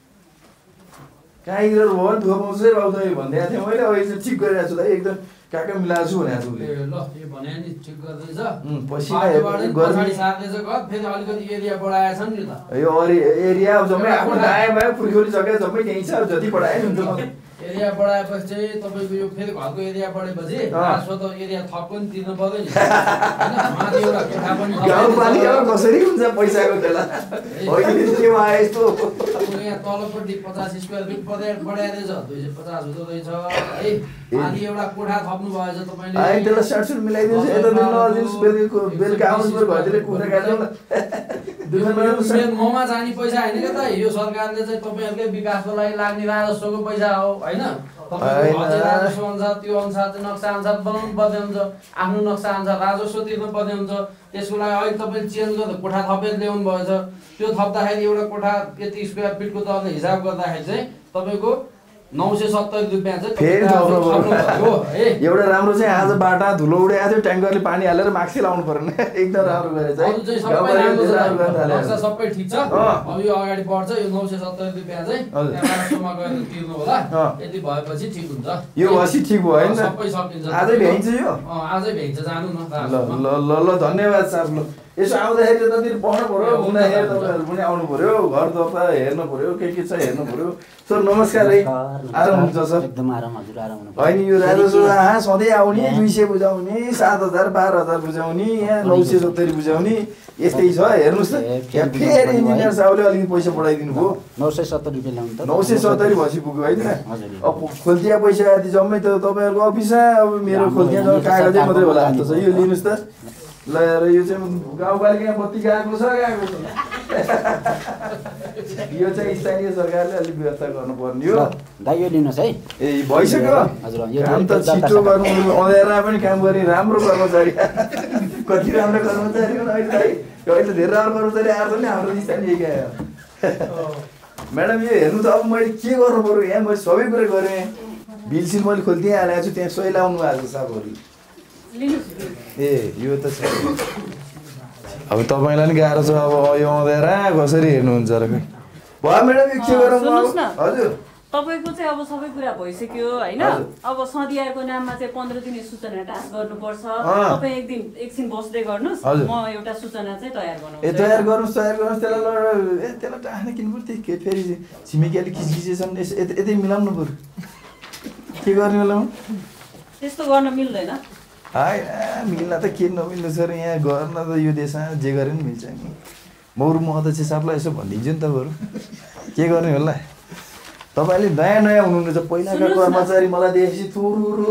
कहाँ इरर भयो नि थोपाउँछ है बाबु दाइ भन्दै थिएँ मैले अहिले चाहिँ ठिक गरिरहेको छु दाइ एकदम काका मिलाएको छु भनेको छु उसले। ए ल यो भने नि ठिक गर्दैछ। पसिना गर्मी सार्दैछ घर फेरि अलिकति एरिया बढाएछ नि त। यो एरिया जम्मै आफ्नो दायाँ बायाँ पुर्खौली जग्गा जम्मै त्यही छ जति बढाए नि हुन्छ। एरिया बढाएपछि चाहिँ तपाईँको यो फेरि घरको एरिया बढेपछि राजस्व त एरिया थप पनि तिर्नु पर्यो नि माथि एउटा कोठा पनि गाउँपालिकामा कसरी हुन्छ पैसाको खेला अहिले के भयो यस्तो। यहाँ तलपट्टि पचास स्क्वायर फिट बढाइरहेछ दुई सय पचास हुँदो रहेछ है। माथि एउटा कोठा थप्नु भएछ तपाईँले। त्यसलाई सर्टसुट मिलाइदिनुहोस् यता नदिनुहोस् बेलुका बेलुका आउनुहोस् मेरो घरतिर कुखुरा काट्नु ममा जाने पैसा होइन क्या त यो सरकारले चाहिँ तपाईँहरूकै विकासको लागि लाग्ने राजस्वको पैसा हो होइन। तपाईँको राजस्व अनुसार त्यो अनुसार चाहिँ नक्सा अनुसार बनाउनु पर्ने हुन्छ। आफ्नो नक्सा अनुसार राजस्व तिर्नु पर्ने हुन्छ। त्यसको लागि अहिले तपाईँले चेन्ज गर्दा कोठा थपेर ल्याउनु भएछ। त्यो थप्दाखेरि एउटा कोठा यति स्क्वायर फिटको तलले हिसाब गर्दाखेरि चाहिँ तपाईँको नौ सय सत्तरी रुपियाँ चाहिँ फेरि एउटा राम्रो चाहिँ आज बाटा धुलो उडाएको थियो ट्याङ्करले पानी हालेर माक्सी लाउनु परेन एकदम राम्रो गरेछ है। सबै ठिक छ अब यो अगाडि बढ्छ यो नौ सय सत्तरी रुपियाँ चाहिँ राजस्वमा गएर तिर्नु होला। यति भएपछि ठिक हुन्छ। यो भएपछि ठिक भयो होइन सबै सकिन्छ। आजै भ्याइन्छ यो आजै भ्याइन्छ जानु न। ल ल ल धन्यवाद साहब। ल यसो आउँदाखेरि त्यतातिर बस्नु पऱ्यो हुँदाखेरि तपाईँहरू पनि आउनु पऱ्यो घर दर्ता हेर्नु पऱ्यो के के छ हेर्नु पऱ्यो। सर नमस्कार है आराम हुन्छ सर? एकदम आराम हजुर आराम हुनु। होइन यो राजस्व सधैँ आउने दुई सय बुझाउने सात हजार बाह्र हजार बुझाउने यहाँ नौ सय सत्तरी बुझाउने यस्तै छ हेर्नुहोस् त। यहाँ फेरि इन्जिनियर साहबले अलिकति पैसा बढाइदिनु भयो नौ सय सत्तरी रुपियाँ ल्याउनु त। नौ सय सत्तरी भएपछि पुग्यो होइन। अब खोल्तिया पैसा आदि जम्मै त तपाईँहरूको अफिसमा अब मेरो खोल्तिया कागजै मात्रै होला जस्तो छ यो लिनुहोस् त। ल यो चाहिँ गाउँपालिकामा बत्ती गएको छ गएको छ यो चाहिँ स्थानीय सरकारले अलिक व्यवस्था गर्नुपर्ने हो। दाइ यो लिनुहोस् है। ए भइसक्यो काम त छिटो गर्नु अँध्यारमा पनि काम गर्ने राम्रो कर्मचारी कति राम्रो कर्मचारी हो अहिले दाइ अहिले धेरै राम्रो कर्मचारी आएको नि हाम्रो स्थानीय क्या। म्याडम यो हेर्नु त अब मैले के गर्नु पऱ्यो यहाँ मैले सबै कुरा गरेँ बिल सिल मैले खोलिदिएँ हालेको छु त्यहाँ सही लाउनु भएको छ सापहरू ए यो त छ अब तपाईँलाई नि गाह्रो छ अब यो आउँदैन कसरी हेर्नुहुन्छ र खै भयो म्याडम यो के गरौँ हजुर तपाईँको चाहिँ अब सबै कुरा भइसक्यो होइन अब सदियाको नाममा चाहिँ पन्ध्र दिने सूचना टास्क गर्नुपर्छ तपाईँ एक दिन एकछिन बस्दै गर्नुहोस् म एउटा सूचना चाहिँ तयार बनाउँछु ए तयार गर्नुहोस् तयार गर्नुहोस् त्यसलाई ए त्यसलाई टास्न किन्नु पर्यो त्यही फेरि छिमेकीले खिचखिचेछन् यतै मिलाउनु पऱ्यो के गर्ने होला त्यस्तो गर्न मिल्दैन होइन मिल्न त के नमिल्नु छ र यहाँ गर्न त यो देशमा जे गरे पनि मिल्छ नि बरु म अध्यक्ष साहबलाई यसो भनिदिन्छु नि त बरु के गर्ने होला तपाईँले नयाँ नयाँ हुनुहुन्छ पहिलाका कर्मचारी मलाई देखेपछि थुरु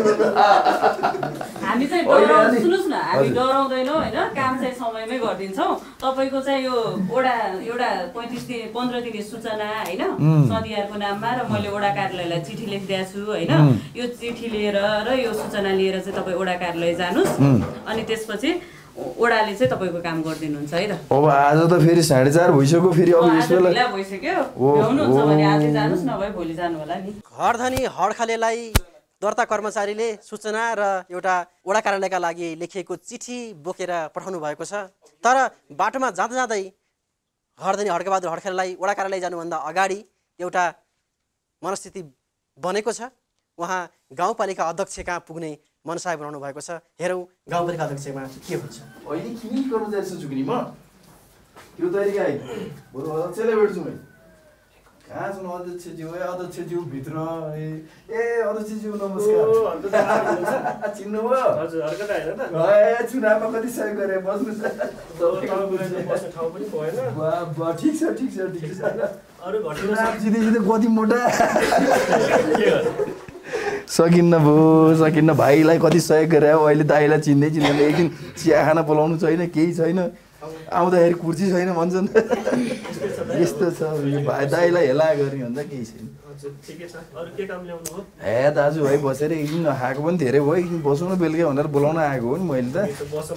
हामी चाहिँ डराउ सुन्नुहोस् न हामी डराउँदैनौँ होइन काम चाहिँ समयमै गरिदिन्छौँ तपाईँको चाहिँ यो वडा एउटा पैँतिस दिन पन्ध्र दिने सूचना होइन सदियारको नाममा र मैले वडा कार्यालयलाई चिठी लेखिदिएको छु होइन यो चिठी लिएर र यो सूचना लिएर चाहिँ तपाईँ वडा कार्यालय जानुहोस् अनि त्यसपछि ओडाले चाहिँ तपाईँको काम गरिदिनुहुन्छ है त अब आज त फेरि साढे चार भइसक्यो फेरि अब यसो भइसक्यो भ्याउनुहुन्छ भने आजै जानुहोस् नभए भोलि जानु होला नि घरधनी हडखालेलाई दर्ता कर्मचारीले सूचना र एउटा वडा कार्यालयका लागि लेखिएको चिठी बोकेर पठाउनु भएको छ तर बाटोमा जाँदा जाँदै घरधनी हड्कबहादुर हडखालेलाई वडा कार्यालय जानुभन्दा अगाडि एउटा मनस्थिति बनेको छ उहाँ गाउँपालिका अध्यक्ष कहाँ पुग्ने मनसाय बनाउनु भएको छ हेरौँ गाउँपालिका अध्यक्षमा के हुन्छ अहिले किन कर्मचारी छु नि म त्यो तरिका होइन बरु अध्यक्षलाई भेट्छु मैले कहाँ छन् अध्यक्षज्यू ए अध्यक्षज्यू भित्र ए ए अध्यक्षज्यू नमस्कार चिन्नुभयो हजुर हर्कत आएन त ए चुनावमा कति सहयोग गरे बस्नु ठाउँ पनि भएन ठिक छ ठिक छ ठिक छ अरू घटना जित्दै जित्दै कति मोटा सकिन्न भयो सकिन्न भाइलाई कति सहयोग गरे अहिले दाइलाई चिन्दै चिन्दैन एक दिन चिया खाना बोलाउनु छैन केही छैन आउँदाखेरि कुर्सी छैन भन्छन् यस्तो छ यो भाइ दाइलाई हेला गर्ने भन्दा केही छैन ए दाजु भाइ बसेर एकदिन आएको पनि धेरै भयो एकदिन बसौँ न बेलुका भनेर बोलाउन आएको हो नि मैले त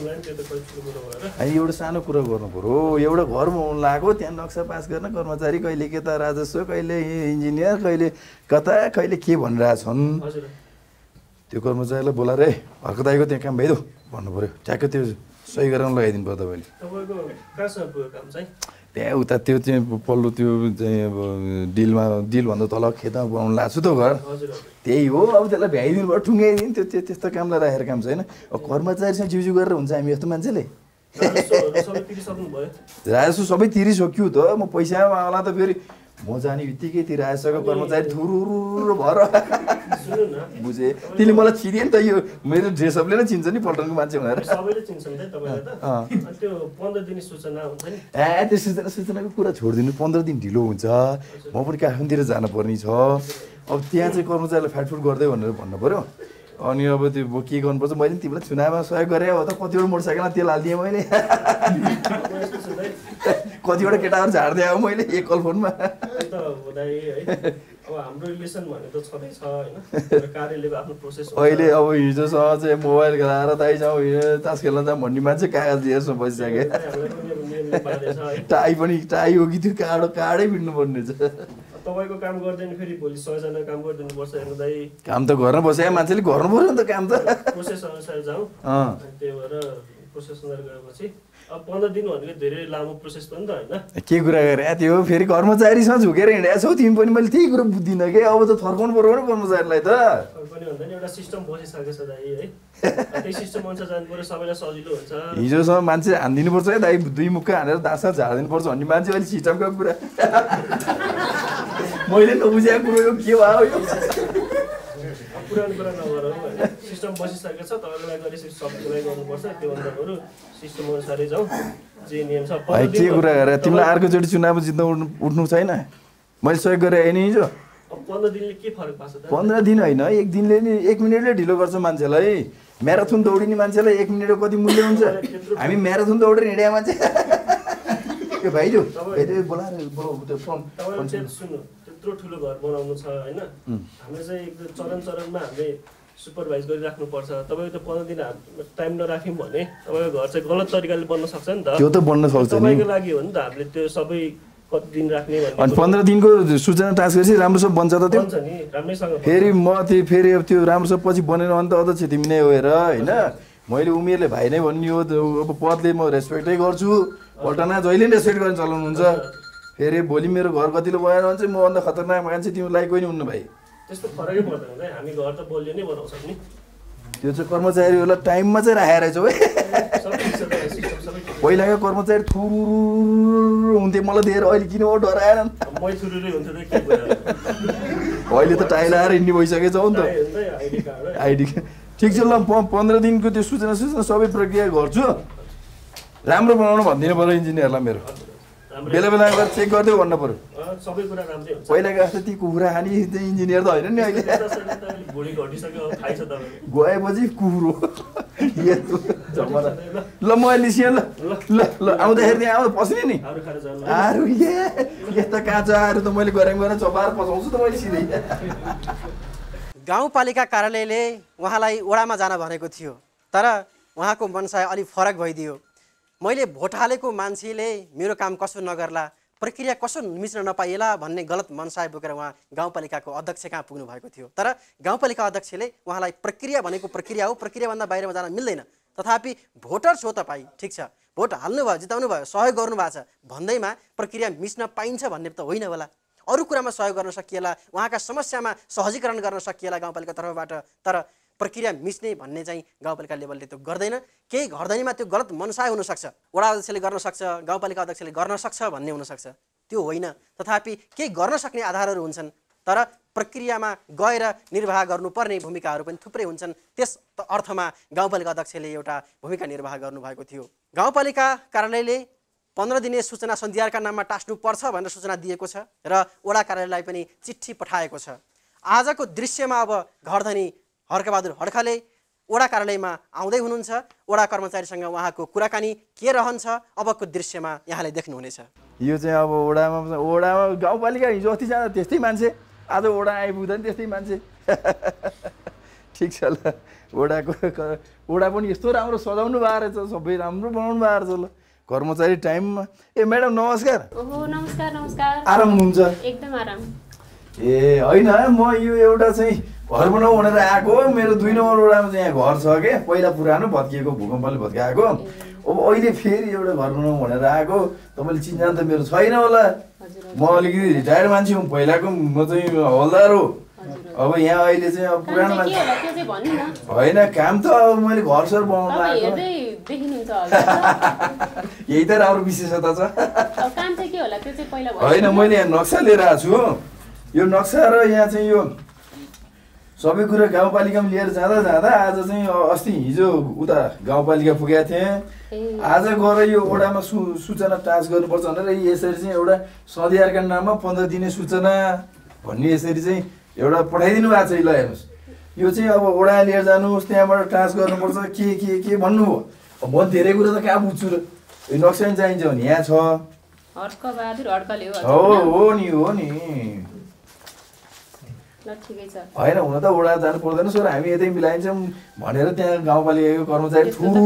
एउटा सानो कुरा गर्नु पऱ्यो एउटा घर बनाउनु लगाएको त्यहाँ नक्सा पास गर्न कर्मचारी कहिले के त राजस्व कहिले इन्जिनियर कहिले कता कहिले के भनिरहेछन् त्यो कर्मचारीलाई बोलाएर है हर्क दाइको त्यहाँ काम भइदियो भन्नु पऱ्यो ठ्याक्कै त्यो सही गराउनु लगाइदिनु पर्यो तपाईँले त्यहाँ उता त्यो चाहिँ पल्लो त्यो चाहिँ अब डिलमा डिलभन्दा तल खेतमा बनाउनु लाग्छु त घर त्यही हो अब त्यसलाई भ्याइदिनु भयो ठुङ्गाइदिनु त्यो त्यो त्यस्तो कामलाई राखेर काम छैन अब कर्मचारीसँग जिउजिउ गरेर हुन्छ हामी यस्तो मान्छेले राजस्व सबै तिरिसक्यो त म पैसामा आउला त फेरि म जाने बित्तिकै ती राजस्वको कर्मचारी थुरु भएर बुझे तिमीले मलाई चिने नि त यो मेरो ड्रेसअपले नै चिन्छ नि पल्टनको मान्छे भनेर सबैले चिन्छन् त तपाईलाई त अनि त्यो पन्ध्र दिने सूचना हुन्छ नि ए त्यो सूचना सूचनाको कुरा छोडिदिनु पन्ध्र दिन ढिलो हुन्छ म पनि काठमाडौँतिर जानुपर्ने छ अब त्यहाँ चाहिँ कर्मचारीलाई फ्याटफुट गर्दै भनेर भन्नु पऱ्यो अनि अब त्यो के गर्नुपर्छ मैले पनि तिमीलाई चुनावमा सहयोग गरेँ हो त कतिवटा मोटरसाइकलमा तेल हालिदिएँ मैले कतिवटा केटाहरू झार्दै आयो मैले एकल फोनमा अहिले अब हिजोसँग चाहिँ मोबाइल खेलाएर दाइसँग तास खेल्न जाऊँ भन्ने मान्छे कागज दिएसमा बसिसकेँ टाई पनि टाई हो कि त्यो काँडो काँडै बिट्नु पर्ने छ तपाईको काम गर्दैन फेरि भोलि सयजना काम गरिदिनु पर्छ हेर्नु दाइ काम त गर्न बसेको मान्छेले गर्नु पर्यो नि त काम त प्रोसेस अनुसार जाउँ त्यही भएर प्रोसेस अनुसार गएपछि अब पन्ध्र दिन भनेको धेरै लामो प्रोसेस पनि त होइन के कुरा गरे त्यो फेरि कर्मचारीसँग झुकेर हिँडेको छौ तिमी पनि मैले त्यही कुरो बुझ्दिनँ कि अब त थर्काउनु पर्यो नि कर्मचारीलाई त पनि भन्दा नि एउटा सिस्टम बसिसकेको छ दाइ है त्यही सिस्टम अनुसार जानु पर्यो सबैलाई सजिलो हुन्छ हिजोसम्म मान्छे हानिदिनुपर्छ है दाइ दुई मुक्का हानेर दाँसा झारिदिनुपर्छ भन्ने मान्छे अहिले सिस्टमको कुरा मैले नबुझेको कुरो यो के भयो यो पुरानो कुरा नगरौँ होइन सिस्टम बसिसकेको छ तपाईँको लागि गरेपछि सबैको लागि गर्नुपर्छ त्योभन्दा बरु सिस्टम अनुसारै जाउँ जे नियम छ के कुरा गरे तिमीलाई अर्कोचोटि चुनाव जित्न उठ्नु छैन मैले सहयोग गरेँ होइन हिजो पन्ध्र दिनले के फरक पार्छ त पन्ध्र दिन होइन एक दिनले नि एक मिनटले ढिलो गर्छ मान्छेलाई म्याराथन दौडिने मान्छेलाई एक मिनटको कति मूल्य हुन्छ हामी म्याराथन दौडेर हिँडेको मान्छे यो भाइजू बोलाएर सुन्नु त्यत्रो ठुलो घर बनाउनु छ होइन हामीले चाहिँ एकदम चरण चरणमा हामीले सुपरभाइज गरिराख्नुपर्छ तपाईँको त पन्ध्र दिन टाइम नराख्यौँ भने तपाईँको घर चाहिँ गलत तरिकाले बन्न सक्छ नि त त्यो त बन्न सक्छ नि तपाईँको लागि हो नि त हामीले त्यो सबै कति दिन राख्ने भन्ने अनि पन्ध्र दिनको सूचना टास्क गरेपछि राम्रोसँग बन्छ त त्यो बन्छ नि राम्रैसँग बन्छ। फेरि म त्यो फेरि अब त्यो राम्रोसँग पछि बनेन भने त अध्यक्ष तिमी नै हो हेर होइन मैले उमेरले भाइ नै भन्ने हो अब पदले म रेस्पेक्टै गर्छु पल्टना जहिले पनि रेस्पेक्ट गरेर चलाउनुहुन्छ फेरि भोलि मेरो घर कतिले भएन भने चाहिँ मभन्दा खतरनाक मान्छे तिमीलाई कोही नि हुन्न भाइ त्यस्तो फरकै पर्दैन है हामी घर त बलियो नै बनाउँछौँ नि त्यो चाहिँ कर्मचारीहरूलाई टाइममा चाहिँ राखेर रहेछ है पहिलाको कर्मचारी थुरु हुन्थे मलाई दिएर अहिले किन हो डराएर मै थुरुरै हुन्थ्यो त के भयो अहिले त टाइल आएर हिँड्ने भइसकेछ हो नि त आइडी ठिक छ ल म पन्ध्र दिनको त्यो सूचना सूचना सबै प्रक्रिया गर्छु राम्रो बनाउनु भनिदिनु पऱ्यो इन्जिनियरलाई मेरो बेला बेला गएर चेक गरिदियो भन्नु पऱ्यो सबै कुरा राम्रै हुन्छ पहिलाको जस्तो ती कुखुरा खाने इन्जिनियर त होइन नि अहिले भुँडी घटिसक्यो थाहै छ तपाईँ गएपछि कुखुरो ल म अहिले निस्किएँ ल ल ल आउँदाखेरि त्यहाँ आउँदा पस्ने नि अरू खाएर जानु आरू ए यस्ता काँचो आएर त मैले गरेँ गरेर चपाएर पसाउँछु त मैले सिधै गाउँपालिका कार्यालयले उहाँलाई वडामा जान भनेको थियो तर उहाँको मनसाय अलि फरक भइदियो मैले भोट हालेको मान्छेले मेरो काम कसो नगर्ला प्रक्रिया कसो मिच्न नपाइएला भन्ने गलत मनसाय बोकेर उहाँ गाउँपालिकाको अध्यक्ष कहाँ पुग्नु भएको थियो तर गाउँपालिका अध्यक्षले उहाँलाई प्रक्रिया भनेको प्रक्रिया हो प्रक्रियाभन्दा बाहिरमा जान मिल्दैन तथापि भोटर्स हो तपाईँ ठिक छ भोट हाल्नु भयो जिताउनु भयो सहयोग गर्नु भएको छ भन्दैमा प्रक्रिया मिच्न पाइन्छ भन्ने त होइन होला अरू कुरामा सहयोग गर्न सकिएला उहाँका समस्यामा सहजीकरण गर्न सकिएला गाउँपालिका तर्फबाट तर प्रक्रिया मिच्ने भन्ने चाहिँ गाउँपालिका लेभलले त्यो गर्दैन केही गर्दैनमा त्यो गलत मनसाय हुनसक्छ वडा अध्यक्षले गर्न सक्छ गाउँपालिका अध्यक्षले गर्न सक्छ भन्ने हुनसक्छ त्यो होइन तथापि केही गर्न सक्ने आधारहरू हुन्छन् तर प्रक्रियामा गएर निर्वाह गर्नुपर्ने भूमिकाहरू पनि थुप्रै हुन्छन् त्यस अर्थमा गाउँपालिका अध्यक्षले एउटा भूमिका निर्वाह गर्नुभएको थियो गाउँपालिका कार्यालयले पन्ध्र दिने सूचना सन्धियारका नाममा टास्नुपर्छ भनेर सूचना दिएको छ र वडा कार्यालयलाई पनि चिठी पठाएको छ आजको दृश्यमा अब घरधनी हर्कबहादुर हड्काले वडा कार्यालयमा आउँदै हुनुहुन्छ वडा कर्मचारीसँग उहाँको कुराकानी के रहन्छ अबको दृश्यमा यहाँले देख्नुहुनेछ यो चाहिँ अब वडामा वडामा गाउँपालिका हिजो अस्ति जाँदा त्यस्तै मान्छे आज वडा आइपुग्दा नि त्यस्तै मान्छे ठिक छ ल वडाको वडा पनि यस्तो राम्रो सजाउनु भएको रहेछ सबै राम्रो बनाउनु भएको रहेछ ल कर्मचारी टाइममा ए म्याडम नमस्कार ओहो नमस्कार नमस्कार आराम हुनुहुन्छ एकदम आराम ए होइन म यो एउटा चाहिँ घर बनाऊ भनेर आएको मेरो दुई नम्बर वडामा चाहिँ यहाँ घर छ के पहिला पुरानो भत्किएको भूकम्पले भत्काएको अब अहिले फेरि एउटा घर बनाऊ भनेर आएको तपाईँले चिन्जान त मेरो छैन होला म अलिकति रिटायर्ड मान्छे हुँ पहिलाको म चाहिँ हवलदार हो अब यहाँ अहिले चाहिँ अब पुरानो मान्छे होइन काम त अब मैले घर सर बनाउनु आएको यही त राम्रो विशेषता छ होइन मैले यहाँ नक्सा लिएर आएको छु यो नक्सा र यहाँ चाहिँ यो सबै कुरा गाउँपालिकामा लिएर जाँदा जाँदा आज चाहिँ अस्ति हिजो उता गाउँपालिका पुगेको थिएँ आज गएर यो वडामा सू सूचना टाँच गर्नुपर्छ भनेर यसरी चाहिँ एउटा सधियारका नाममा पन्ध्र दिने सूचना भन्ने यसरी चाहिँ एउटा पठाइदिनु भएको छ ल हेर्नुहोस् यो चाहिँ अब वडा लिएर जानुहोस् त्यहाँबाट टाँच गर्नुपर्छ के के के भन्नुभयो अब म धेरै कुरा त कहाँ बुझ्छु र यो नक्सा पनि चाहिन्छ भने यहाँ छ हो हो नि हो नि होइन हुन त वडा जानु पर्दैन सर हामी यतै मिलाइन्छौँ भनेर त्यहाँ गाउँपालिकाको कर्मचारी ठुलो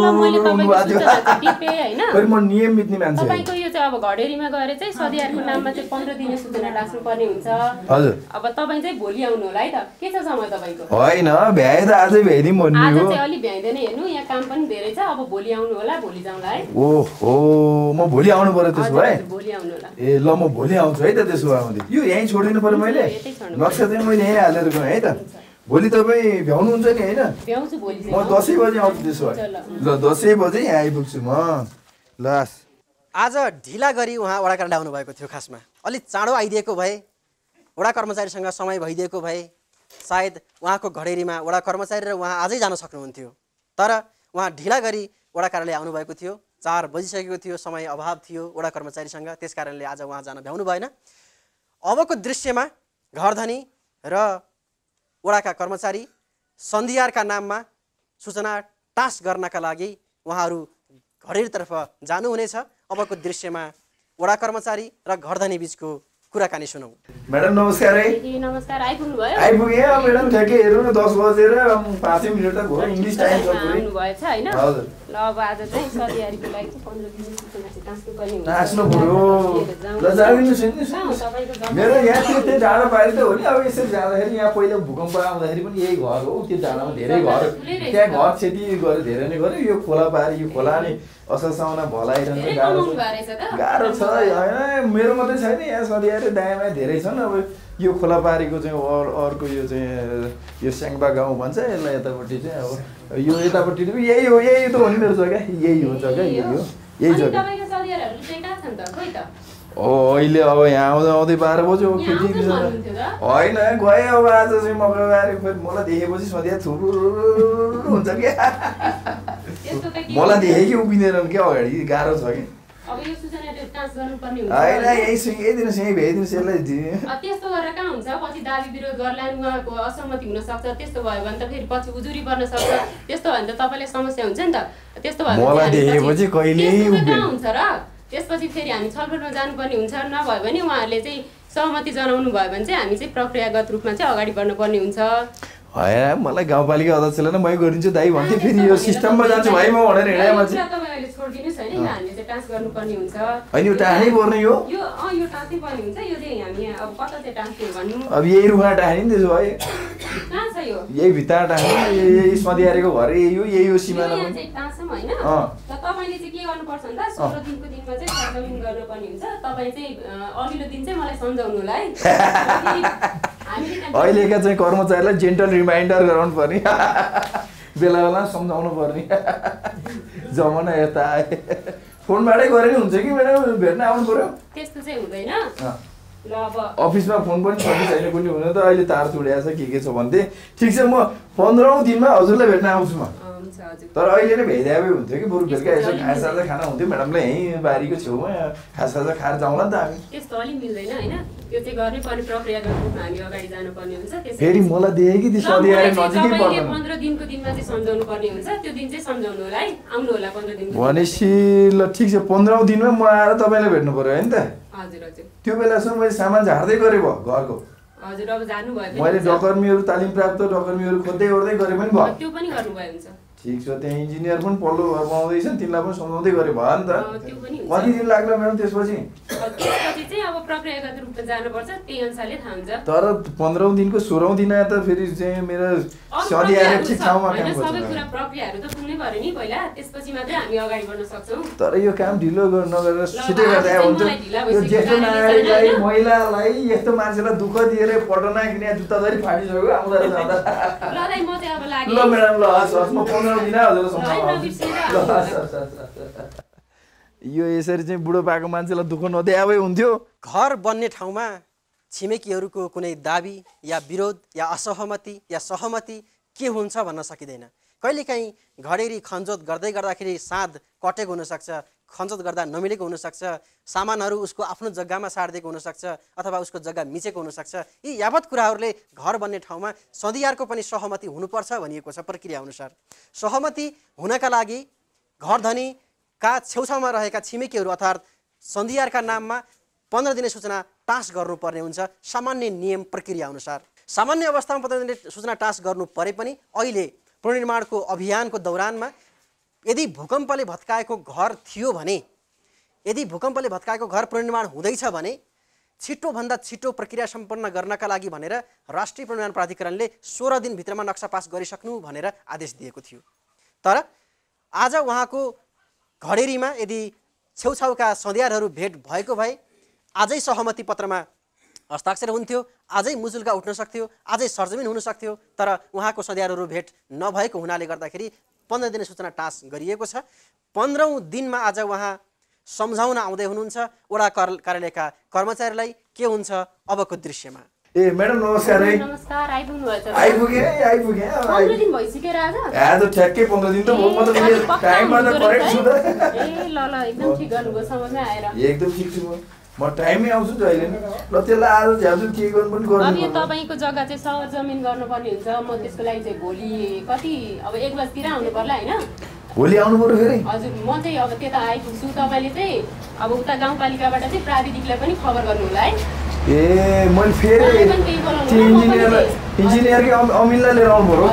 म नियम मिच्ने मान्छे तपाईँको यो चाहिँ अब घडेरीमा गएर चाहिँ सधियारको नाममा चाहिँ पन्ध्र दिने सूचना राख्नुपर्ने हुन्छ हजुर अब तपाईँ चाहिँ भोलि आउनु होला है त के छ समय तपाईँको होइन भ्याए त आजै भ्याइदिउँ भन्ने आज हो चाहिँ अलि भ्याइँदैन हेर्नु यहाँ काम पनि धेरै छ अब भोलि आउनु होला भोलि जाउँला है ओहो म भोलि आउनु पर्यो त्यसो भए भोलि आउनु होला ए ल म भोलि आउँछु है त त्यसो भए आउँदै यो यहीँ छोडिदिनु पर्यो मैले नक्सा चाहिँ मैले यहीँ हालेर गएँ है त भोलि तपाईँ भ्याउनुहुन्छ नि होइन भ्याउँछु भोलि म दसैँ बजे आउँछु त्यसो भए ल दसैँ बजे यहाँ आइपुग्छु म ल आज ढिला गरी उहाँ वडा कार्यालय आउनुभएको थियो खासमा अलिक चाँडो आइदिएको भए वडा कर्मचारीसँग समय भइदिएको भए सायद उहाँको घडेरीमा वडा कर्मचारी र उहाँ आजै जान सक्नुहुन्थ्यो तर उहाँ ढिला गरी वडा कार्यालय आउनुभएको थियो चार बजिसकेको थियो समय अभाव थियो वडा कर्मचारीसँग त्यस कारणले आज उहाँ जान भ्याउनु भएन अबको दृश्यमा घरधनी र वडाका कर्मचारी सन्धियारका नाममा सूचना टाँस गर्नका लागि उहाँहरू घडेरीतर्फ जानुहुनेछ अबको दृश्यमा वडा कर्मचारी र घरधनी बीचको कुराकानी सुनौँ। म्याडम नमस्कार है। नमस्कार, आइपुग्नु भयो? आइपुगेँ म्याडम, ठ्याक्कै हेर्नु न दस बजेर पाँचै मिनट त भयो, इङ्ग्लिस टाइम छ पुरै। आउनुभएछ होइन? हजुर। ल अब आज चाहिँ सदियारीको लागि चाहिँ पन्ध्र दिन सूचना चाहिँ टाँस्नु पर्ने हुन्छ। टाँस्नु पर्यो। ल जानु सुन्नुहोस्, मेरो यहाँ त्यो त्यो डाँडा बारी त हो नि। अब यसरी जाँदाखेरि यहाँ पहिला भूकम्प आउँदाखेरि पनि यही घर हो, त्यो डाँडामा धेरै घर, त्यहाँ घर क्षति गरे धेरै नै गऱ्यो। यो खोला पारी, यो खोला नि असल साउना भलाइरहन्छ, गाह्रो छ गाह्रो छ होइन। मेरो मात्रै छैन, यहाँ सदियारी दायाँमा धेरै छन्। अब यो खोला पारीको चाहिँ अर्को यो चाहिँ यो स्याङ्बा गाउँ भन्छ यसलाई, यतापट्टि चाहिँ अब यो यतापट्टि यही हो, यही त हो नि मेरो जग्गा, यही हो जग्गा, यही हो यही जग्गा हो। अहिले अब यहाँ आउँदा आउँदै बाह्र बज्यो, होइन गएँ। अब आज चाहिँ मकैबारी फेरि मलाई देखेपछि सदिया थुप्रो हुन्छ क्या, मलाई देखेँ कि उभिँदैनन् क्या अगाडि, गाह्रो छ कि। होइन यही यही दिनुहोस्, यहीँ भ्याइदिनुहोस् यसलाई। त्यस्तो गरेर कहाँ हुन्छ, पछि दाबी विरोध गर्ला उहाँको असहमति हुनसक्छ। त्यस्तो भयो भने त फेरि पछि उजुरी पर्न सक्छ। त्यस्तो भयो भने त तपाईँलाई समस्या हुन्छ नि त। त्यस्तो भयो मलाई देखेपछि कहिल्यै कहाँ हुन्छ र? त्यसपछि फेरि हामी छलफलमा जानुपर्ने हुन्छ। नभयो भने उहाँहरूले चाहिँ सहमति जनाउनु भयो भने चाहिँ हामी चाहिँ प्रक्रियागत रूपमा चाहिँ अगाडि बढ्नुपर्ने हुन्छ। होइन मलाई गाउँपालिका अध्यक्षलाई नै मै गरिदिन्छु दाइ भन्थेँ, फेरि यो सिस्टममा जान्छु भाइ म भनेर हिँडाएमा चाहिँ तपाईँले छोडिदिनुहोस् होइन, हामीले चाहिँ टाँस गर्नुपर्ने हुन्छ। होइन यो टाँसै पर्ने यो यो अँ यो टाँसै पर्ने हुन्छ। यो चाहिँ हामी अब कता चाहिँ टाँस्ने भन्नु, अब यही रुखमा टाँस्ने नि त्यसो भए। कहाँ छ यो? यही भित्ता टाँस्ने, यही सदियारीको घर यही हो, यही हो सिमाना पनि। टाँसौँ होइन। र तपाईँले चाहिँ के गर्नुपर्छ भन्दा सोह्र दिनको दिनमा चाहिँ छानबिन गर्नुपर्ने हुन्छ। तपाईँ चाहिँ अघिल्लो दिन चाहिँ मलाई सम्झाउनु होला है। अहिलेका चाहिँ कर्मचारीलाई जेन्टल रिमाइन्डर गराउनु पर्ने, बेला बेला सम्झाउनु पर्ने। जमाना यता आए फोनबाटै गरे नि हुन्छ कि म्याडम, भेट्न आउनु पर्यो? त्यस्तो चाहिँ हुँदैन। ल अब अफिसमा फोन पनि छ कि छैन कुनै हुन त अहिले तार चुडिएको छ के के छ भन्थे। ठिक छ, म पन्ध्रौँ दिनमा हजुरलाई भेट्न आउँछु म। तर अहिले नै भ्याइदिए हुन्थ्यो कि, बरु बेलुका यसो खाजासाजा खाना हुन्थ्यो म्याडमले यहीँ बारीको छेउमा खाजासाजा खाएर जाउँला नि त हामी। त्यस्तो अलिक मिल्दैन होइन, त्यो चाहिँ गर्नै पर्ने प्रक्रियागत रूपमा हामी अगाडि जानुपर्ने हुन्छ। फेरि मलाई देखेँ कि त्यो सदियारी नजिकै पर्दैन। पन्ध्र दिनको दिनमा चाहिँ सम्झाउनु पर्ने हुन्छ। त्यो दिन चाहिँ सम्झाउनु होला है, आउनु होला पन्ध्र दिन भनेपछि। ल ठिक छ, पन्ध्रौँ दिनमा म आएर तपाईँलाई भेट्नु पर्यो होइन त? हजुर हजुर। त्यो बेलासम्म मैले सामान झार्दै गरेँ भयो घरको। हजुर अब जानु भयो, मैले डकर्मीहरू तालिम प्राप्त डकर्मीहरू खोज्दै ओर्दै गरेँ पनि भयो। त्यो पनि गर्नुभयो हुन्छ। ठिक छ, त्यहाँ इन्जिनियर पनि पल्लो घरमा आउँदैछन्, तिनलाई पनि सम्झाउँदै गरेँ भयो नि त। कति दिन लाग्ला म्याडम त्यसपछि? त्यसपछि चाहिँ अब प्रक्रियागत रूपमा जानुपर्छ, त्यही अनुसारले थाहा हुन्छ। तर पन्ध्रौँ दिनको सोह्रौँ दिन त फेरि चाहिँ मेरो सदियारी ठिक ठाउँमा काम गर्छ। सबै कुरा प्रक्रियाहरू त पुग्नै पर्यो नि पहिला, त्यसपछि मात्रै हामी अगाडि बढ्न सक्छौँ। तर यो काम ढिलो नगरेर छिटै गर्दा हुन्थ्यो। यो ज्येष्ठ नागरिकलाई महिलालाई यस्तो मान्छेलाई दुःख दिएर पटना किने जुत्ताधरी फाटिसक्यो आउँदा जाँदा। ल दाइ म चाहिँ अब लाग्यो। ल म्याडम ल हस् हस्, म पन्ध्र दिन हजुरलाई यो यसरी चाहिँ बुढो पाएको मान्छेलाई दुःख नदिए हुन्थ्यो। घर बन्ने ठाउँमा छिमेकीहरूको कुनै दाबी या विरोध या असहमति या सहमति के हुन्छ भन्न सकिँदैन। कहिलेकाहीँ घडेरी खनजोत गर्दै गर्दाखेरि साँध कटेको हुनसक्छ, खनजोत गर्दा नमिलेको हुनसक्छ, सामानहरू उसको आफ्नो जग्गामा सारिदिएको हुनसक्छ अथवा उसको जग्गा मिचेको हुनसक्छ। यी यावत कुराहरूले घर बन्ने ठाउँमा सदियारको पनि सहमति हुनुपर्छ भनिएको छ प्रक्रिया अनुसार। सहमति हुनका लागि घर धनीका छेउछाउमा रहेका छिमेकीहरू अर्थात् सदियारका नाममा पन्ध्र दिने सूचना टाँस गर्नुपर्ने हुन्छ सामान्य नियम प्रक्रिया अनुसार। सामान्य अवस्थामा पन्ध्र दिने सूचना टाँस गर्नु परे पनि अहिले पुनर्निर्माणको अभियानको दौरानमा यदि भूकम्पले भत्काएको घर थियो भने, यदि भूकम्पले भत्काएको घर पुनर्निर्माण हुँदैछ भने छिटोभन्दा छिटो प्रक्रिया सम्पन्न गर्नका लागि भनेर राष्ट्रिय पुनर्निर्माण प्राधिकरणले सोह्र दिनभित्रमा नक्सा पास गरिसक्नु भनेर आदेश दिएको थियो। तर आज उहाँको घडेरीमा यदि छेउछाउका सदियारहरू भेट भएको भए आजै सहमति पत्रमा हस्ताक्षर हुन्थ्यो, आजै मुजुल्का उठ्न सक्थ्यो, आजै सरजमिन हुन सक्थ्यो। तर उहाँको सदियारहरू भेट नभएको हुनाले गर्दाखेरि पन्ध्र दिने सूचना टाँस गरिएको छ। पन्ध्रौँ दिनमा आज उहाँ सम्झाउन आउँदै हुनुहुन्छ वडा कार्यालयका कर्मचारीलाई। के हुन्छ अबको दृश्यमा? ए म्याडम नमस्कार है। नमस्कार, आइपुग्नु भएछ? आइपुगे आइपुगे पन्ध्र दिन भइसक्यो आज। आज ठ्याक्कै पन्ध्र दिन त म म त टाइममा त करेक्ट छु त। ए ल ल एकदम ठिक गर्नुभयो, समझमै आएर। एकदम ठिक छु म, म टाइममै आउँछु जहिले नै। ल त्यसलाई आज झ्याउँछु के गर्नु पनि गर्नु। अब यो तपाईँको जग्गा चाहिँ सरजमिन गर्नुपर्ने हुन्छ। म त्यसको लागि चाहिँ भोलि कति अब एक बजीतिर आउनु पर्ला होइन? भोलि आउनु पर्यो फेरि? हजुर, म चाहिँ अब त्यता आइपुग्छु। तपाईँले चाहिँ अब उता गाउँपालिकाबाट चाहिँ प्राविधिकलाई पनि खबर गर्नु होला है। ए मैले फेरि त्यो इन्जिनियर इन्जिनियरकै अमिललाई लिएर आउनु पर्यो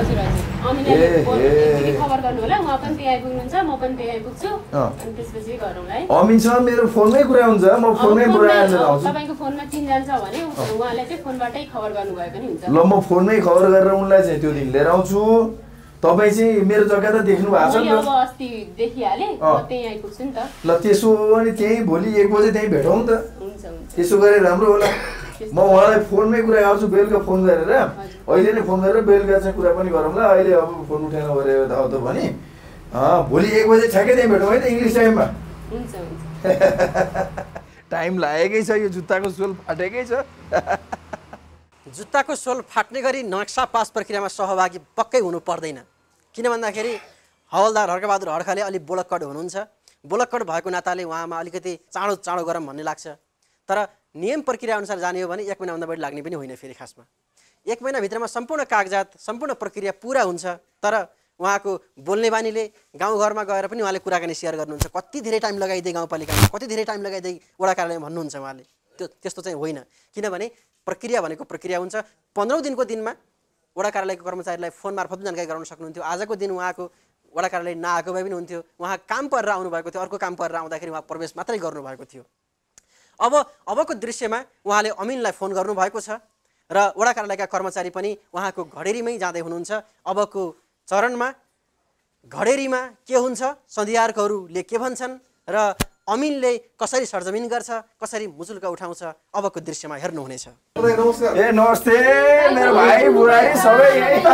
खबर गर्नु होला उहाँ पनि त्यही आइपुग्नुहुन्छ म पनि त्यही आइपुग्छु अनि त्यसपछि गरौँ है अमिनसँग मेरो फोनमै कुरा हुन्छ म फोनमै कुरा गरेर आउँछु तपाईँको फोनमा चिन्जान छ भने उहाँलाई चाहिँ फोनबाटै खबर गर्नुभयो पनि हुन्छ ल म फोनमै खबर गरेर उनलाई चाहिँ त्यो दिन लिएर आउँछु तपाईँ चाहिँ मेरो जग्गा त देख्नु भएको छ नि अब अस्ति देखिहालेँ म त्यही आइपुग्छु नि त ल त्यसो भने त्यही भोलि एक बजे त्यही भेटौँ नि त हुन्छ हुन्छ त्यसो गरे राम्रो होला म उहाँलाई फोनमै कुरा गर्छु बेलुका फोन गरेर अहिले नै फोन गरेर बेलुका चाहिँ कुरा पनि गरौँ ल अहिले अब फोन उठेन गरे त भने भोलि एक बजे ठ्याक्कै त्यही भेटौँ है त इङ्ग्लिस टाइममा हुन्छ हुन्छ टाइम लागेकै छ यो जुत्ताको सोल फाटेकै छ जुत्ताको सोल फाट्ने गरी नक्सा पास प्रक्रियामा सहभागी पक्कै हुनु पर्दैन किन भन्दाखेरि हवलदार हर्कबहादुर हड्काले अलिक बोलक्कड हुनुहुन्छ बोलक्कड भएको नाताले उहाँमा अलिकति चाँडो चाँडो गरौँ भन्ने लाग्छ तर नियम प्रक्रिया अनुसार जाने हो भने एक महिनाभन्दा बढी लाग्ने पनि होइन फेरि खासमा एक महिनाभित्रमा सम्पूर्ण कागजात सम्पूर्ण प्रक्रिया पुरा हुन्छ तर उहाँको बोल्ने बानीले गाउँघरमा गएर पनि उहाँले कुराकानी सेयर गर्नुहुन्छ कति धेरै टाइम लगाइदिए गाउँपालिकामा कति धेरै टाइम लगाइदिए वडा कार्यालयमा भन्नुहुन्छ उहाँले त्यो त्यस्तो चाहिँ होइन किनभने प्रक्रिया भनेको प्रक्रिया हुन्छ पन्ध्रौँ दिनको दिनमा वडा कार्यालयको कर्मचारीलाई फोन मार्फत जानकारी गराउन सक्नुहुन्थ्यो आजको दिन उहाँको वडा कार्यालय नआएको भए पनि हुन्थ्यो उहाँ काम परेर आउनुभएको थियो अर्को काम परेर आउँदाखेरि उहाँ प्रवेश मात्रै गर्नुभएको थियो अब अबको दृश्यमा उहाँले अमिनलाई फोन गर्नुभएको छ र वडा कार्यालयका कर्मचारी पनि उहाँको घडेरीमै जाँदै हुनुहुन्छ अबको चरणमा घडेरीमा के हुन्छ सन्धियारकहरूले के भन्छन् र अमिनले कसरी सरजमिन गर्छ कसरी मुचुल्क उठाउँछ अबको दृश्यमा हेर्नुहुनेछ ए नमस्ते मेरो भाइ बुढारी सबै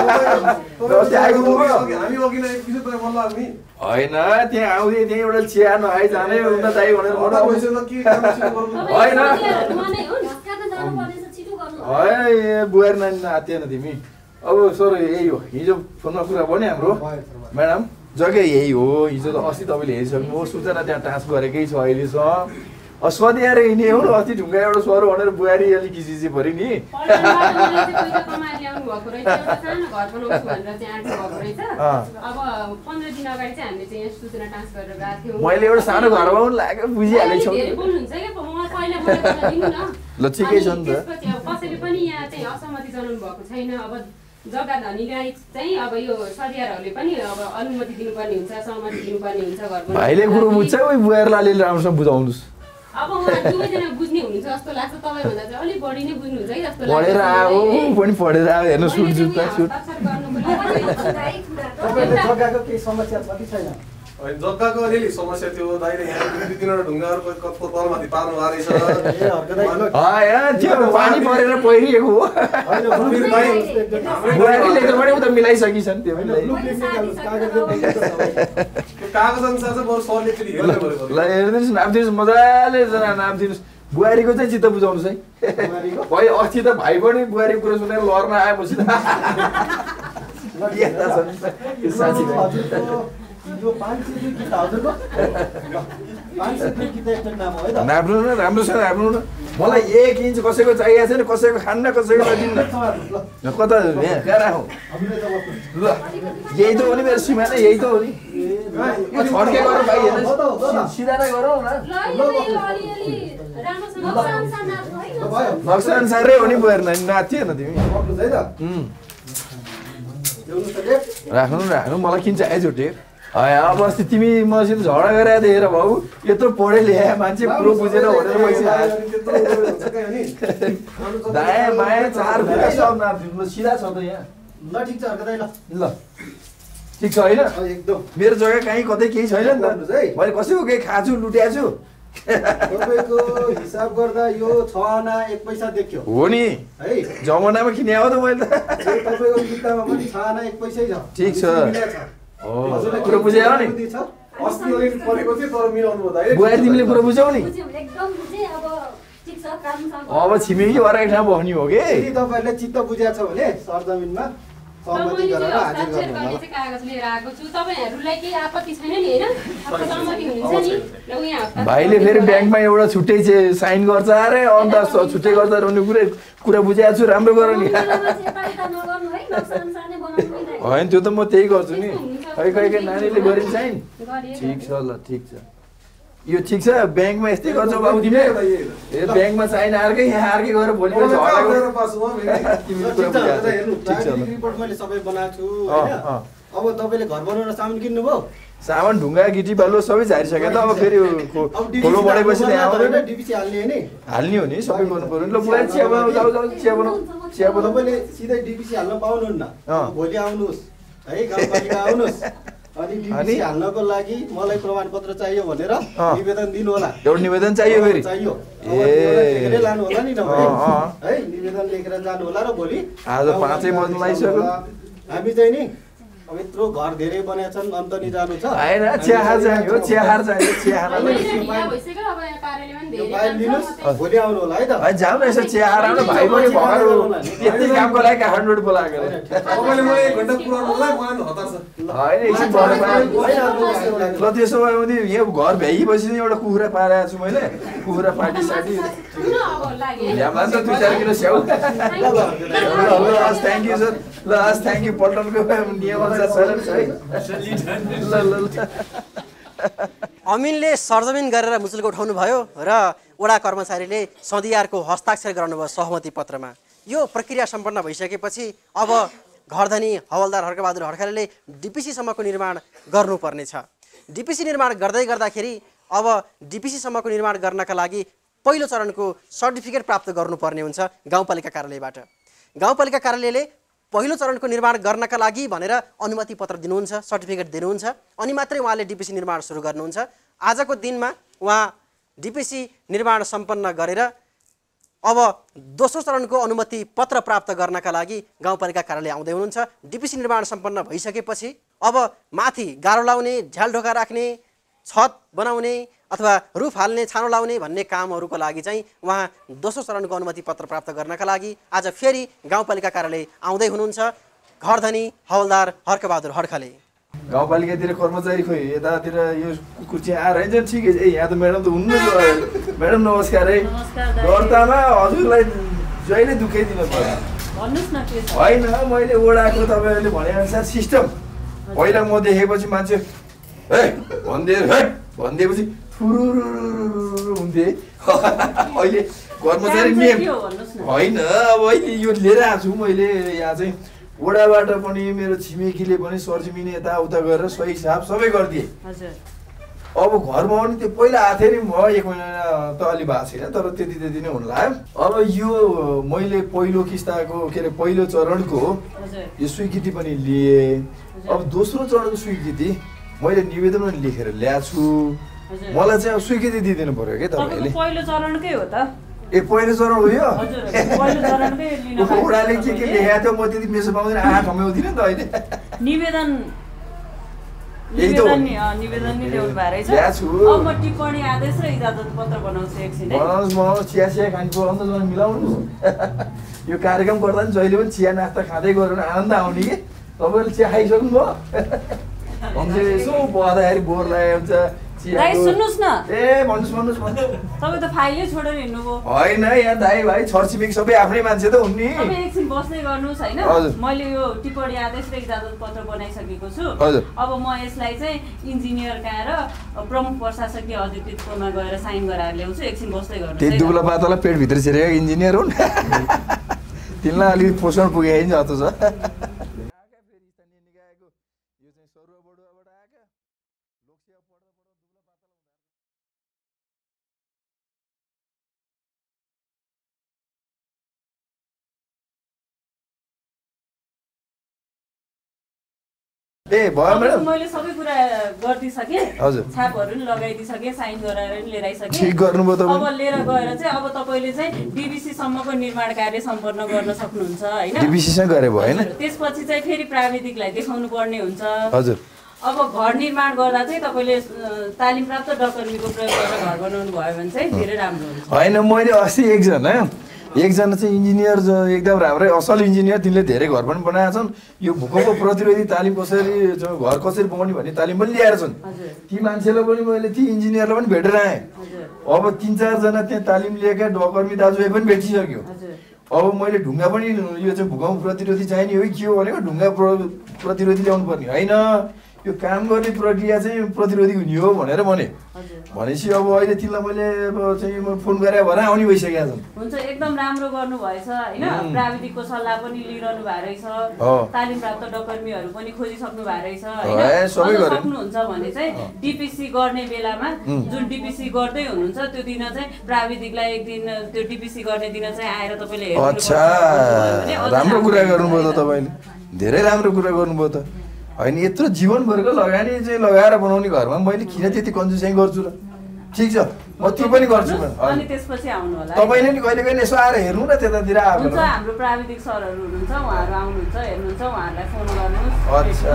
होइन त्यहाँ आउँदै त्यहीँ एउटा चिया नआइ जाने उता दाइ भनेर होइन है बुहारी नानी आत्तिएन तिमी अब सर यही हो हिजो फोनमा कुरा भयो नि हाम्रो म्याडम जग्गा यही हो हिजो त अस्ति तपाईँले हेरिसक्नु हो सूचना त्यहाँ ट्रान्स गरेकै छ अहिलेसम्म सदिएर हिँड्ने हो न अस्ति ढुङ्गा एउटा सर भनेर बुहारी अलिक किसिसी पऱ्यो नि मैले एउटा सानो घरमा पनि लागेको बुझिहालेँ ल ठिकै छ नि त कसैले पनि यहाँ चाहिँ असहमति जनाउनु भएको छैन अब जग्गा धनीलाई चाहिँ अब यो सदियारहरूले पनि अब अनुमति दिनुपर्ने हुन्छ सहमति दिनुपर्ने हुन्छ घरमा भाइले कुरो बुझ्छ उही बुहारीलाई अलिअलि राम्रोसँग बुझाउनुहोस् अब उहाँ दुवैजना बुझ्ने हुनुहुन्छ जस्तो लाग्छ तपाईँभन्दा चाहिँ अलिक बढी नै बुझ्नुहुन्छ कि जस्तो लाग्छ पढेर आऊ पनि पढेर आऊ हेर्नु सुट जुत्ता सुट जग्गाको केही समस्या छ कि छैन जग्गाको अलिअलि समस्या थियो दाइले यहाँ दुई तिनवटा ढुङ्गाहरू कस्तो तलमाथि पार्नु भएको रहेछ त्यो पानी परेर पहिरिएको हो बुहारीले त पनि उता मिलाइसकिछन् त्यो पनि कागज अनुसार चाहिँ बरु सरले एकचोटि हेर्नु पऱ्यो ल हेरिदिनुहोस् नाम दिनुहोस् मजाले नाम दिनुहोस् बुहारीको चाहिँ चित्त बुझाउनुहोस् है भाइ अस्ति त भाइ पनि बुहारीको कुरा सुनेर लड्न आएपछि राम्रो न राम्रो छ राम्रो न मलाई एक इन्च कसैको चाहिएको छैन कसैको खान्न कसैको नदिन्न कता कहाँ राखौँ ल यही त हो नि मेरो सिमाना यही त हो नि छड्के गरौँ भाइ हेर्नु सिधा नै गरौँ न नक्सा अनुसारै हो नि बुहारी नानी नाच्थेन तिमी राख्नु न राख्नु मलाई किन चाहियो झुटे अब अस्ति तिमी मसित झगडा गरेर देखेर भाउ यत्रो पढे ल्याए मान्छे कुरो बुझेर भनेर पैसा दायाँ बायाँ चार खुला सब नाप्नु सिधा छ त यहाँ ल ठिक छ अर्को दाइ ल ल ठिक छ होइन एकदम मेरो जग्गा कहीँ कतै केही छैन नि त मैले कसैको केही खाछु लुट्याएको छु तपाईँको हिसाब गर्दा यो छ आना एक पैसा देख्यो हो नि है जमानामा किने हो त मैले त तपाईँको जुत्तामा पनि छ आना एक पैसै छ ठिक छ कुरो बुझ्यौ नि अस्ति अलिक परेको थियो तर मिलाउनु भयो दाइ बुहारी तिमीले कुरो बुझ्यौ नि अब छिमेकी वराइ ठाउँ बस्ने हो कि तपाईँहरूले चित्त बुझाएको छ भने सरजमिनमा सहमति गरेर हाजिर गर्नु होला कागज लिएर आएको छु तपाईहरुलाई केही आपत्ति छैन नि हैन आफ्नो सहमति हुनुहुन्छ नि ल यहाँ भाइले फेरि ब्याङ्कमा एउटा छुट्टै चाहिँ साइन गर्छ अरे अन्त छुट्टै गर्छ भन्ने कुरा कुरा बुझाएको छु राम्रो गर नि होइन त्यो त म त्यही गर्छु नि खै खै खै नानीले गरिन् साइन ठिक छ ल ठिक छ यो ठिक छ ब्याङ्कमा यस्तै गर्छौ बाबु तिमीले ए ब्याङ्कमा चाहिने अर्कै यहाँ अर्कै गरेर भोलि ठिक छ रिपोर्ट मैले सबै बनाएको छु हैन अब तपाईले घर बनाउन सामान किन्नुभयो सामान ढुङ्गा गिटी बालु सबै झारिसक्यो त अब फेरि खोलो बढेपछि त्यहाँ आउँदैन डिपिसी हाल्ने हैन हाल्ने हो नि सबै गर्नु पर्यो ल बुढा चिया बनाऊ जाऊ जाऊ चिया बनाऊ चिया बनाऊ तपाईले सिधै डिपिसी हाल्न पाउनुहुन्न भोलि आउनुहोस् है गाउँपालिका आउनुहोस् अनि डिपिसी हाल्नको लागि मलाई प्रमाणपत्र चाहियो भनेर निवेदन दिनु होला एउटा निवेदन चाहियो फेरि चाहियो ए लानु होला नि तपाईँ है निवेदन लेखेर जानु होला र भोलि आज पाँचै बज्न लागिसक्यो हामी चाहिँ नि अब यत्रो घर धेरै बनाएका छन् अन्त नि जानु छ हैन चियाहार चाहियो चियाहार चाहियो चियाहारलाई भोलि आउनु होला है त भाइ जाऊ न यसो चियाहार आउनु भाइ पनि भर्खर यति कामको लागि काठमाडौँ बोलाएको तपाईँले मलाई एक घन्टा पुऱ्याउनुलाई मलाई हतार छ होइन एकछिन भएर ल त्यसो भए पनि यहाँ घर भ्याइपछि एउटा कुखुरा पारेको छु मैले कुखुरा पार्टी साटी ल्यामा त दुई चार किलो स्याउ ल हस् थ्याङ्क यू सर ल हस् थ्याङ्क यू पल्टनको नियम अमिनले सरजमिन गरेर मुचुल्को उठाउनु भयो र वडा कर्मचारीले सदियारको हस्ताक्षर गराउनुभयो सहमति पत्रमा। यो प्रक्रिया सम्पन्न भइसकेपछि अब घरधनी हवलदार हर्कबहादुर हड्काले डिपिसीसम्मको निर्माण गर्नुपर्नेछ। डिपिसी निर्माण गर्दै गर्दाखेरि अब डिपिसीसम्मको निर्माण गर्नका लागि पहिलो चरणको सर्टिफिकेट प्राप्त गर्नुपर्ने हुन्छ गाउँपालिका कार्यालयबाट। गाउँपालिका कार्यालयले पहिलो चरणको निर्माण गर्नका लागि भनेर अनुमति पत्र दिनुहुन्छ, सर्टिफिकेट दिनुहुन्छ, अनि मात्रै उहाँले डिपिसी निर्माण सुरु गर्नुहुन्छ। आजको दिनमा उहाँ डिपिसी निर्माण सम्पन्न गरेर अब दोस्रो चरणको अनुमति पत्र प्राप्त गर्नका लागि गाउँपालिका कार्यालय आउँदै हुनुहुन्छ। डिपिसी निर्माण सम्पन्न भइसकेपछि अब माथि गाह्रो लाउने, झ्यालढोका राख्ने, छत बनाउने अथवा रुफ हाल्ने, छानो लाउने भन्ने कामहरूको लागि चाहिँ उहाँ दोस्रो चरणको अनुमति पत्र प्राप्त गर्नका लागि आज फेरि गाउँपालिका कार्यालय आउँदै हुनुहुन्छ घरधनी हवलदार हर्कबहादुर हड्काले। गाउँपालिकातिर कर्मचारी खोइ यतातिर यो कुकुर चाहिँ आएर है ठिकै छ। ए यहाँ त म्याडम त हुनु म्याडम नमस्कार है। दर्तामा हजुरलाई जहिले दुःखै दिनु पर्यो होइन। मैले ओडाको तपाईँहरूले भनेअनुसार सिस्टम पहिला म देखेपछि मान्छे है भनिदिए है भनिदिएपछि थुरुरु हुन्थे। अहिले कर्मचारी नियम होइन। अब अहिले यो लिएर आएको छु मैले यहाँ चाहिँ वडाबाट पनि मेरो छिमेकीले पनि सरजिमिनी यताउता गरेर सही हिसाब सबै गरिदिए। अब घरमा पनि त्यो पहिला आएको थिएँ नि म एक महिना त अलि भएको छैन तर त्यति त्यति नै हुन लाग्यो। अब यो मैले पहिलो किस्ताको के अरे पहिलो चरणको यो स्वीकृति पनि लिएँ। अब दोस्रो चरणको स्वीकृति मैले निवेदनमा लेखेर ल्याएको छु। मलाई चाहिँ अब स्वीकृति दिइदिनु पर्यो क्या तपाईँले। पहिलो चरणकै हो त? ए पहिलो चरण हो यो? ओडाले के के लेखाएको थियो म त्यति मेसो पाउँदैन आँट हमाउँदिनँ नि त अहिले। निवेदन निवेदन निवेदन नि ल्याउनु भएको रहेछ। अब म टिप्पणी आदेश र इजाजत पत्र बनाउँछु एकछिन है। बनाउनुहोस् बनाउनुहोस् चिया चिया खाने बोलाउनु त जन मिलाउनुहोस्। यो कार्यक्रम गर्दा नि जहिले पनि चिया नास्ता खाँदै गऱ्यो भने आनन्द आउने कि। तपाईँले चिया खाइसक्नु भयो? हुन्छ यसो बस्दाखेरि बोर लागेको हुन्छ। दाइ सुन्नुहोस् न। ए भन्नुहोस् भन्नुहोस् भन्नु। तपाईँ त फाइलै छोडेर हिँड्नुभयो। होइन यहाँ दाइ भाइ छरछिमेकी सबै आफ्नै मान्छे त हुन् नि। तपाईँ एकछिन बस्दै गर्नुहोस् होइन। मैले यो टिप्पणी आदेश र इजाजत पत्र बनाइसकेको छु। अब म यसलाई चाहिँ इन्जिनियर कहाँ र प्रमुख प्रशासकीय अधिकृतकोमा गएर साइन गराएर ल्याउँछु। एकछिन बस्दै गर्नुहोस्। त्यही दुब्ला पातला पेटभित्र छिरेको इन्जिनियर हुन् तिनलाई अलिकति पोषण पुगेको जस्तो छ। ए भयो म्याडम मैले सबै कुरा गरिदिसकेँ। हजुर छापहरू पनि लगाइदिसकेँ, साइन गराएर पनि लिएर आइसकेँ। ठीक गर्नुभयो तपाईँ। अब लिएर गएर चाहिँ अब तपाईँले चाहिँ डिबिसी सम्मको निर्माण कार्य सम्पन्न गर्न सक्नुहुन्छ होइन। डिबिसीसँग गरे भयो हैन। त्यसपछि चाहिँ फेरि प्राविधिकलाई देखाउनु पर्ने हुन्छ। हजुर अब घर निर्माण गर्दा चाहिँ तपाईँले तालिम प्राप्त डकर्मीको प्रयोग गरेर घर बनाउनु भयो भने चाहिँ धेरै राम्रो हुन्छ। होइन मैले अस्ति एकजना एकजना चाहिँ इन्जिनियर जो एकदम राम्रै असल इन्जिनियर तिनले धेरै घर पनि बनाएका छन्। यो भूकम्प प्रतिरोधी तालिम कसरी घर कसरी बनाउने भन्ने तालिम पनि ल्याएर छन्। ती मान्छेलाई पनि मैले ती इन्जिनियरलाई पनि भेटेर आएँ। अब तिन चारजना त्यहाँ तालिम लिएका डकर्मी दाजुभाइ पनि भेटिसक्यो। अब मैले ढुङ्गा पनि यो चाहिँ भूकम्प प्रतिरोधी चाहिने हो कि के हो भनेको ढुङ्गा प्रतिरोधी ल्याउनु पर्ने होइन। यो काम गर्ने प्रक्रिया चाहिँ प्रतिरोधी हुने हो भनेर भने भनेपछि अब अहिले तिमीलाई मैले अब चाहिँ म फोन गरेर भएर आउने भइसकेका छन्। हुन्छ एकदम राम्रो गर्नु भएछ हैन प्राविधिकको सल्लाह पनि लिइरहनु भएको रहेछ तालिम प्राप्त डकर्मीहरू पनि खोजिसक्नु भएको रहेछ हैन सबै सक्नुहुन्छ भने चाहिँ डिपिसी गर्ने बेलामा जुन डिपिसी गर्दै हुनुहुन्छ त्यो दिन चाहिँ प्राविधिकलाई एक दिन त्यो डिपिसी गर्ने दिन चाहिँ आएर तपाईले हेर्नु पर्छ। अच्छा राम्रो कुरा गर्नुभयो त तपाईले धेरै राम्रो कुरा गर्नुभयो त हैन यत्रो जीवनभरको लगानी चाहिँ लगाएर बनाउने घरमा मैले किन त्यति कन्जुसाइ गर्छु र ठीक छ म त्यो पनि गर्छु अनि त्यसपछि आउनु होला तपाईले नि कहिले कहिले यसो आएर हेर्नु न त्यतातिर आएर हुन्छ हाम्रो प्राविधिक सरहरू हुनुहुन्छ उहाँहरू आउनुहुन्छ हेर्नुहुन्छ उहाँहरूलाई फोन गर्नुहोस्। अच्छा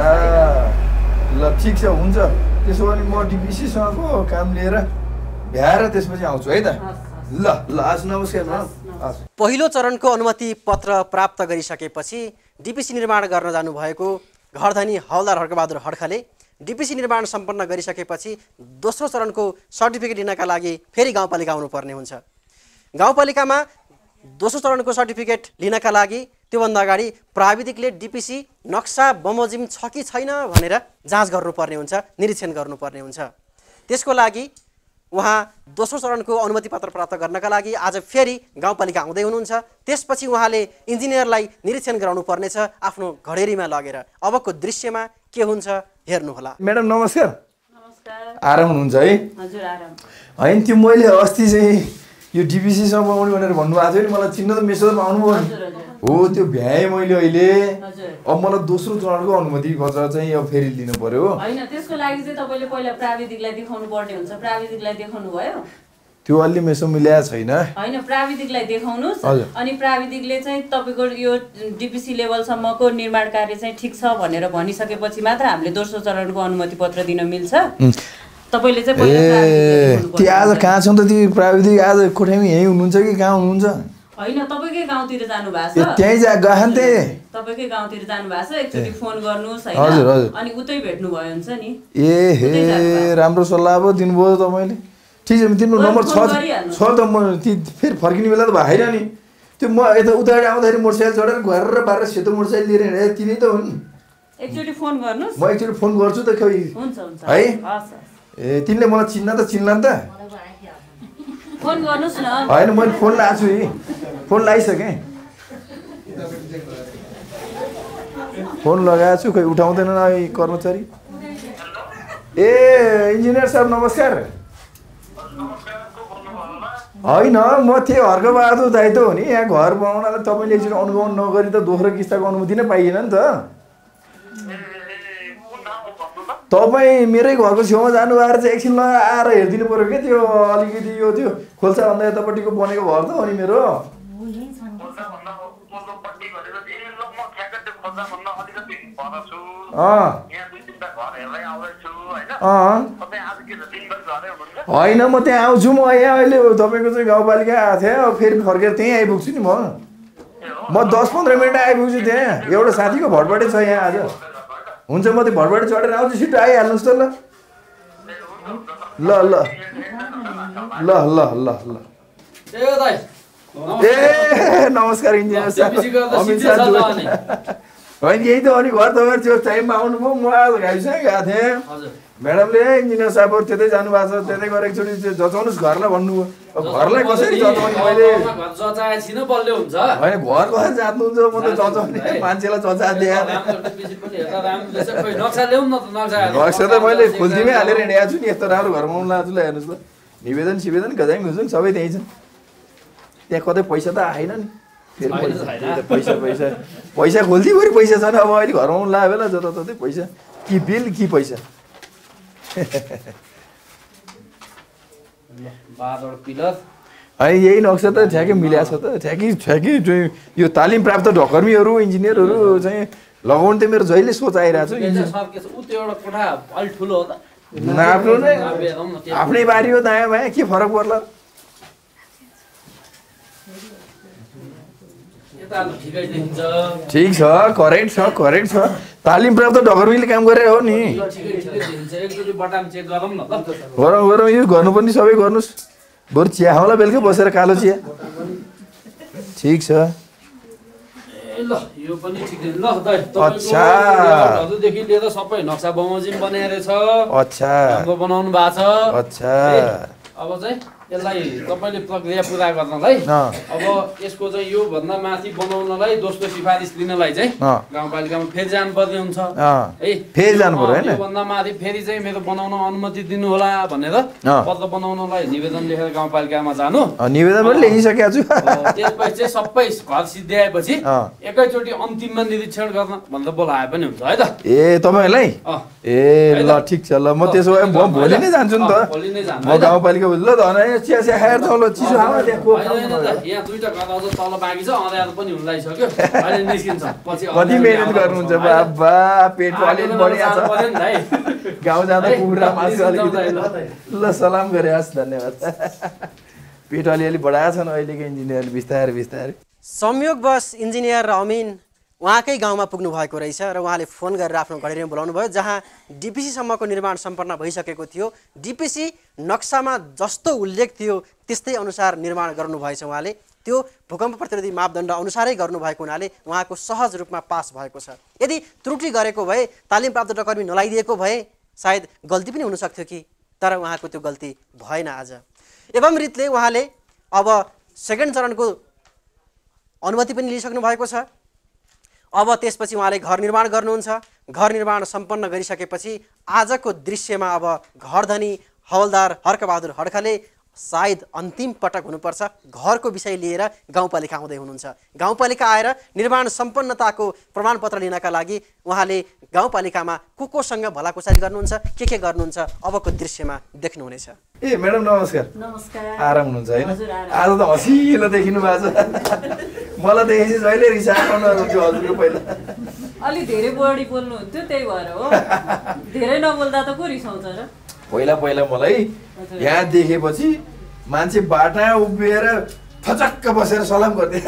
ल ठीक छ हुन्छ त्यसो भने म डिपिसीसँगको काम लिएर भ्याएर त्यसपछि आउँछु है त ल ल आज नमस्कार न। पहिलो चरणको अनुमति पत्र प्राप्त गरिसकेपछि डिपिसी निर्माण गर्न जानुभएको घरधनी हवलदार हर्कबहादुर हड्खले डिपिसी निर्माण सम्पन्न गरिसकेपछि दोस्रो चरणको सर्टिफिकेट लिनका लागि फेरि गाउँपालिका आउनुपर्ने हुन्छ। गाउँपालिकामा दोस्रो चरणको सर्टिफिकेट लिनका लागि त्योभन्दा अगाडि प्राविधिकले डिपिसी नक्सा बमोजिम छ कि छैन भनेर जाँच गर्नुपर्ने हुन्छ निरीक्षण गर्नुपर्ने हुन्छ। त्यसको लागि उहाँ दोस्रो चरणको अनुमति पत्र प्राप्त गर्नका लागि आज फेरि गाउँपालिका आउँदै हुनुहुन्छ। त्यसपछि उहाँले इन्जिनियरलाई निरीक्षण गराउनु पर्नेछ आफ्नो घडेरीमा लगेर। अबको दृश्यमा के हुन्छ हेर्नुहोला। म्याडम नमस्कार। नमस्कार। आराम हुनुहुन्छ है? हजुर आराम। हैन त्यो मैले अस्ति चाहिँ यो डिपिसी सम्म आउने भनेर भन्नुभएको थियो नि मलाई चिन्न त मेसेजमा आउनुभयो नि हो त्यो भ्याएँ मैले अहिले अब मलाई दोस्रो चरणको अनुमति पत्र चाहिँ अब फेरि लिनु पर्यो हैन त्यसको लागि चाहिँ तपाईले पहिला प्राविधिकलाई देखाउनु पर्ने हुन्छ प्राविधिकलाई देखाउनु भयो त्यो अलि मेसो मिलाएको छैन हैन प्राविधिकलाई देखाउनुस् अनि प्राविधिकले चाहिँ तपाईको यो डिपिसी लेभलसम्मको निर्माण कार्य चाहिँ ठीक छ भनेर भनिसकेपछि मात्र हामीले दोस्रो चरणको अनुमति पत्र दिन मिल्छ। तपाईले चाहिँ पहिला प्राविधिकलाई त्यो आज कहाँ छन् त ती प्राविधिक आज कोठामी यही हुनुहुन्छ कि कहाँ हुनुहुन्छ? हैन तपाईकै गाउँतिर जानु भएको छ त्यही जा गहन ते तपाईकै गाउँतिर जानु भएको छ एकचोटी फोन गर्नुस् हैन अनि उतै भेट्नु भयो हुन्छ नि। ए हे राम्रो सल्लाह पो दिनुभयो तपाईले। ठीक छ तिम्रो नम्बर छ छ त म ती फेरि फर्किने बेला त भएन नि त्यो म यता उताबाट आउँदाखेरि मोटरसाइकल चढेर घर र बाह्र सेतो मोटरसाइकल लिएर हिँडेँ तिनै त हुन्। एकचोटी फोन गर्नुस् म एकचोटी फोन गर्छु त खै हुन्छ हुन्छ है हस् ए तिमीले मलाई चिन्न त चिन्ला नि त फोन गर्नुस् न हैन मैले फोन लाएको छु है फोन लगाइसकेँ फोन लगाएको छु खै उठाउँदैन है कर्मचारी। ए इन्जिनियर साहब नमस्कार। होइन म थिएँ हर्कबहादुर दाइ त हो नि यहाँ घर बनाउनलाई तपाईँले एकचोटि अनुगमन नगरी त दोस्रो किस्ताको अनुमति नै पाइएन नि त। तपाईँ मेरै घरको छेउमा जानु भएर चाहिँ एकछिन लगाएर हेरिदिनु पऱ्यो क्या त्यो अलिकति यो त्यो खोल्सा भन्दा यतापट्टिको बनेको घर त हो नि मेरो। होइन म त्यहाँ आउँछु म यहाँ अहिले तपाईँको चाहिँ गाउँपालिका आएको थिएँ फेरि फर्केर त्यहीँ आइपुग्छु नि म म दस पन्ध्र मिनट आइपुग्छु त्यहाँ एउटा साथीको भटबाटै छ यहाँ आज। हुन्छ म त्यो भटबाट चढेर आउँछु छिटो आइहाल्नुहोस् त ल ल ल ल ल ल ल ए नमस्कार इन्जिनियर साहब अमित साहब होइन यही त अनि घर तपाईँहरू त्यो टाइममा आउनुभयो म आज गाइसँग गएको थिएँ म्याडमले इन्जिनियर साहबहरू त्यतै जानुभएको छ त्यतै गएर एकचोटि जचाउनुहोस् घरलाई भन्नुभयो अब घरलाई कसरी जचाउने मैले होइन घर कसरी जाँच्नुहुन्छ म त जचाउने मान्छेलाई जचादिएँ नक्सा त मैले खोल्दिमै हालेर हिँडेको छु नि यस्तो राम्रो घर बनाउनु लाग्छु ल हेर्नुहोस् ल निवेदन सिवेदन गजाङ घुजुङ सबै त्यहीँ छन् त्यहाँ कतै पैसा त आएन नि फेरि पैसा पैसा पैसा खोल्दिवरि पैसा छैन अब अहिले घर बनाउनु लाग्यो बेला जताततै पैसा कि बिल कि पैसा है यही नक्सा त ठ्याक्कै मिलाएको छ त ठ्याक्कै ठ्याक्कै यो तालिम प्राप्त ढकर्मीहरू इन्जिनियरहरू चाहिँ लगाउनु त मेरो जहिले सोच आइरहेको छु आफ्नो नै आफ्नै बारी हो दायाँ बायाँ के फरक पर्ला। ठिक छ करेक्ट छ करेक्ट छ तालिम प्राप्त ढकर्मीले काम गरेर हो नि गरौँ गरौँ यो गर्नुपर्ने सबै गर्नुहोस् बरु चिया खाउँला बेलुका बसेर कालो चिया। ठिक छ ल यो पनि ठिकै ल दाइ तपाईँको देखि लिएर सबै नक्सा बमोजिम बनाएर छ अच्छा राम्रो बनाउनु भएको छ अच्छा अब चाहिँ यसलाई तपाईँले प्रक्रिया पुरा गर्नलाई अब यसको चाहिँ यो भन्दा माथि बनाउनलाई दोस्रो सिफारिस दिनलाई चाहिँ गाउँपालिकामा फेरि जानुपर्ने हुन्छ है फेरि जानु पर्यो हैन योभन्दा माथि फेरि चाहिँ मेरो बनाउन अनुमति दिनु होला भनेर पत्र बनाउनलाई निवेदन लेखेर गाउँपालिकामा जानु निवेदन पनि लेखिसकेको छु त्यसपछि चाहिँ सबै घर सिद्ध्याएपछि एकैचोटि अन्तिममा निरीक्षण गर्न भनेर बोलाए पनि हुन्छ है त ए तपाईँलाई ए ल ठिक छ ल म त्यसो भए म भोलि नै जान्छु नि त भोलि नै जान्छु म गाउँपालिका ल धन चिया चिया खाएर तल चिसो हावा त्यहाँको यहाँ दुईटा घर अझ तल बाँकी छ अँध्यारो पनि हुन लागिसक्यो अहिले निस्किन्छ पछि कति मेहनत गर्नुहुन्छ बाबा पेट अलिअलि बढिया छ गाउँ जाँदा कुखुरा मासु अलिकति ल सलाम गरे हस् धन्यवाद पेट अलिअलि बढाएको छन् अहिलेको इन्जिनियरले बिस्तारै बिस्तारै संयोगवश इन्जिनियर र अमिन उहाँकै गाउँमा पुग्नु भएको रहेछ र उहाँले फोन गरेर आफ्नो घडेरीमा बोलाउनु भयो जहाँ डिपिसीसम्मको निर्माण सम्पन्न भइसकेको थियो। डिपिसी नक्सामा जस्तो उल्लेख थियो त्यस्तै अनुसार निर्माण गर्नुभएछ उहाँले। त्यो भूकम्प प्रतिरोधी मापदण्ड अनुसारै गर्नुभएको हुनाले उहाँको सहज रूपमा पास भएको छ। यदि त्रुटि गरेको भए तालिम प्राप्त डकर्मी नलाइदिएको भए सायद गल्ती पनि हुनसक्थ्यो कि, तर उहाँको त्यो गल्ती भएन आज। एवं रीतले उहाँले अब सेकेन्ड चरणको अनुमति पनि लिइसक्नु भएको छ। अब त्यसपछि उहाँले घर निर्माण गर्नुहुन्छ। घर निर्माण सम्पन्न गरिसकेपछि आजको दृश्यमा अब घरधनी हवलदार हर्कबहादुर हड्काले सायद अन्तिम पटक हुनुपर्छ घरको विषय लिएर गाउँपालिका आउँदै हुनुहुन्छ। गाउँपालिका आएर निर्माण सम्पन्नताको प्रमाणपत्र लिनका लागि उहाँले गाउँपालिकामा को कोसँग भलाकुसारी गर्नुहुन्छ, के के गर्नुहुन्छ अबको दृश्यमा देख्नुहुनेछ। ए म्याडम नमस्कार। नमस्कार। आराम हुनुहुन्छ हैन? आज त हसिलो देखिनु भएको छ। मलाई देखेपछि जहिले रिसाउनु आउँथ्यो हजुरको पहिला। अलि धेरै बढी बोल्नुहुन्थ्यो त्यही भएर हो। धेरै नबोल्दा त को रिसाउँछ र? पहिला पहिला मलाई यहाँ देखेपछि मान्छे बाटा उभिएर फचक्क बसेर सलाम गर्थे।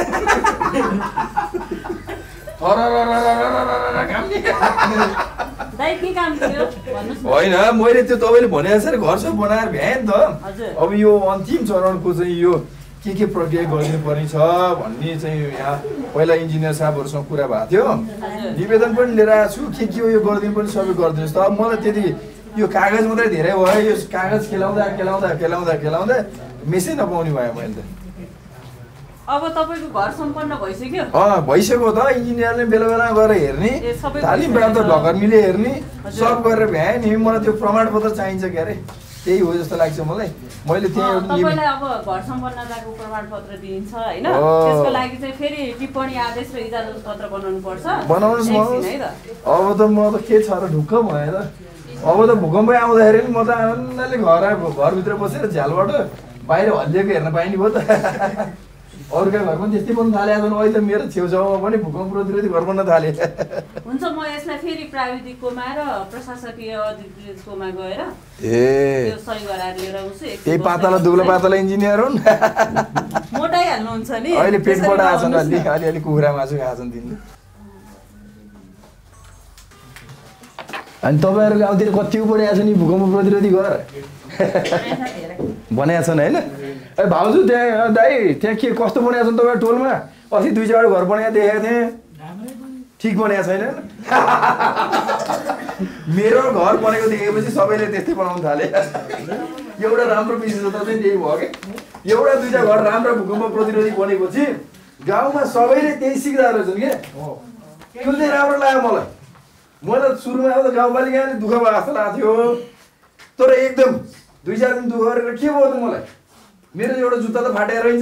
होइन मैले त्यो तपाईँले भने जसरी घर सब बनाएर भ्याएँ नि त। अब यो अन्तिम चरणको चाहिँ यो के के प्रक्रिया गरिदिनु पर्ने छ भन्ने चाहिँ यहाँ पहिला इन्जिनियर साहबहरूसँग कुरा भएको थियो। निवेदन पनि लिएर आएको छु के के यो गरिदिनु पनि सबै गरिदिनुहोस् त। अब मलाई त्यति यो कागज मात्रै धेरै भयो। यो कागज खेलाउँदा खेलाउँदा खेलाउँदा खेलाउँदा मेसै नपाउने भयो मैले त। अब तपाईँको घर सम्पन्न भइसक्यो? अँ भइसक्यो त। इन्जिनियरले बेला बेला गएर हेर्ने, तालिम प्राप्त ढकर्मीले हेर्ने, सब गरेर भ्याए नि। मलाई त्यो प्रमाणपत्र चाहिन्छ के अरे, त्यही हो जस्तो लाग्छ मलाई। मैले त्यहाँ तपाईँलाई अब घर सम्पन्नताको प्रमाणपत्र दिइन्छ हैन? त्यसको लागि चाहिँ फेरि टिप्पणी आदेश र इजाजत पत्र बनाउनु पर्छ। बनाउनुस् है त। अब त म त के छ र ढुक्क भयो त। अब त भूकम्प आउँदाखेरि म त आनन्दले घर घरभित्र बसेर झ्यालबाट बाहिर हल्लिएको हेर्न पाइने भयो त। अरूका घर पनि त्यस्तै बन्नु थाले। अहिले त मेरो छेउछाउमा पनि भूकम्प प्रतिरोधी घर बन्न थाले। हुन्छ म यसलाई फेरि प्राविधिककोमा र प्रशासकीय अधिकृतकोमा गएर ए त्यो सही गराएर लिएर आउँछु। त्यही पातला दुब्ला पातला इन्जिनियर हुन्। मोटाइहाल्नुहुन्छ नि। अहिले पेटबाट आछन् अलि अलिअलि कुखुरा मासु खाछन् तिनले। अनि तपाईँहरूको गाउँतिर कति बढिया छ नि भूकम्प प्रतिरोधी घर बनाएको छन् होइन? ए भाउजू त्यहाँ दाइ त्यहाँ के कस्तो बनाएको छ नि तपाईँ टोलमा? अस्ति दुई चारवटा घर बनाएको देखेको थिएँ। ठिक बनाएको छैन? मेरो घर बनेको देखेपछि सबैले त्यस्तै बनाउनु थाले। एउटा राम्रो विशेषता चाहिँ त्यही भयो कि एउटा दुईवटा घर राम्रो भूकम्प प्रतिरोधी बनेपछि गाउँमा सबैले त्यही सिक्दा रहेछन् क्या। त्यो चाहिँ राम्रो लाग्यो मलाई। मलाई सुरुमा आउँदा गाउँपालिकाले दुःख भएको जस्तो लाग्थ्यो, तर एकदम दुई चार दिन दुःख गरेर के भयो त मलाई? मेरो एउटा जुत्ता त फाटेर रहेछ।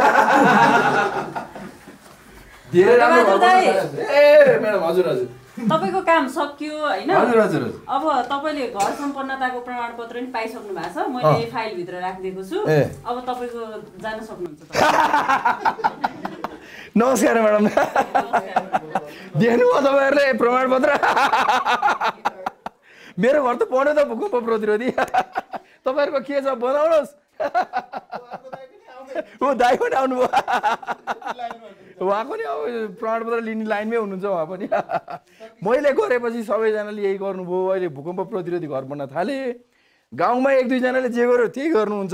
धेरै राम्रो ए म्याडम हजुर हजुर तपाईँको काम सकियो होइन? हजुर हजुर। अब तपाईँले घर सम्पन्नताको प्रमाणपत्र पनि पाइसक्नु भएको छ। मैले यही फाइलभित्र राखिदिएको छु। अब तपाईँको जान सक्नुहुन्छ। नमस्कार म्याडम। देख्नुभयो तपाईँहरूले प्रमाणपत्र? मेरो घर त पढ्यो त भूकम्प प्रतिरोधी। तपाईँहरूको के छ बनाउनुहोस्। ऊ दाइ पनि आउनुभयो। उहाँको नि अब प्रमाणपत्र लिने लाइनमै हुनुहुन्छ उहाँ पनि। मैले गरेपछि सबैजनाले यही गर्नुभयो। अहिले भूकम्प प्रतिरोधी घर बन्न थाले। गाउँमा एक दुईजनाले जे गर्यो त्यही गर्नुहुन्छ।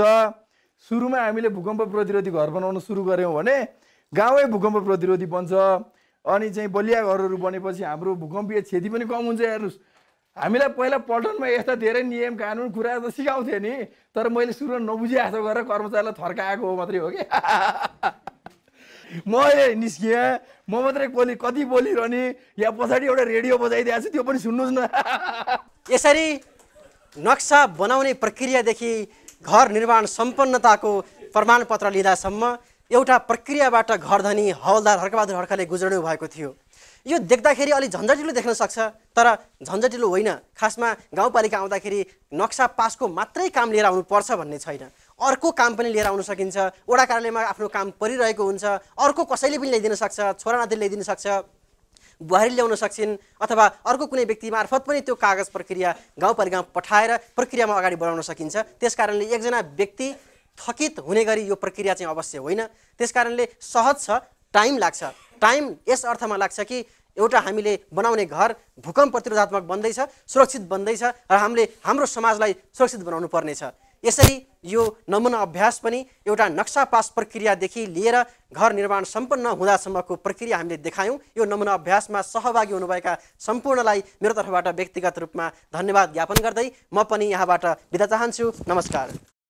सुरुमा हामीले भूकम्प प्रतिरोधी घर बनाउन सुरु गऱ्यौँ भने गाउँै भूकम्प प्रतिरोधी बन्छ। अनि चाहिँ बलिया घरहरू बनेपछि हाम्रो भूकम्पीय क्षति पनि कम हुन्छ। हेर्नुहोस् हामीलाई पहिला पल्टनमा यस्ता धेरै नियम कानुन कुरा त सिकाउँथे नि, तर मैले सुरुमा नबुझे जस्तो गरेर कर्मचारीलाई थर्काएको हो मात्रै हो कि म निस्किएँ, म मात्रै बोली कति बोलिरहने, या पछाडि एउटा रेडियो बजाइदिएको छु त्यो पनि सुन्नुहोस् न। यसरी नक्सा बनाउने प्रक्रियादेखि घर निर्माण सम्पन्नताको प्रमाणपत्र लिँदासम्म एउटा प्रक्रियाबाट घरधनी हवलदार हर्कबहादुर खड्काले गुज्रनु भएको थियो। यो देख्दाखेरि अलि झन्झटिलो देख्न सक्छ, तर झन्झटिलो होइन। खासमा गाउँपालिका आउँदाखेरि नक्सा पासको मात्रै काम लिएर आउनुपर्छ भन्ने छैन, अर्को काम पनि लिएर आउन सकिन्छ। वडा कार्यालयमा आफ्नो काम परिरहेको हुन्छ, अर्को कसैले पनि ल्याइदिन सक्छ, छोरा नातिले ल्याइदिन सक्छ, बुहारी ल्याउन सक्छन्, अथवा अर्को कुनै व्यक्ति मार्फत पनि त्यो कागज प्रक्रिया गाउँपालिकामा पठाएर प्रक्रियामा अगाडि बढाउन सकिन्छ। त्यसकारणले एकजना व्यक्ति थकित हुने गरी यो प्रक्रिया चाहिँ अवश्य होइन। त्यसकारणले सहज छ, टाइम लाग्छ। टाइम यस अर्थमा लाग्छ कि एउटा हामीले बनाउने घर भूकम्प प्रतिरोधात्मक बन्दैछ, सुरक्षित बन्दैछ र हामीले हाम्रो समाजलाई सुरक्षित बनाउनु पर्नेछ। यसरी यो नमुना अभ्यास पनि एउटा नक्सा पास प्रक्रियादेखि लिएर घर निर्माण सम्पन्न हुँदासम्मको प्रक्रिया हामीले देखायौँ। यो नमुना अभ्यासमा सहभागी हुनुभएका सम्पूर्णलाई मेरो तर्फबाट व्यक्तिगत रूपमा धन्यवाद ज्ञापन गर्दै म पनि यहाँबाट बिदा चाहन्छु। नमस्कार।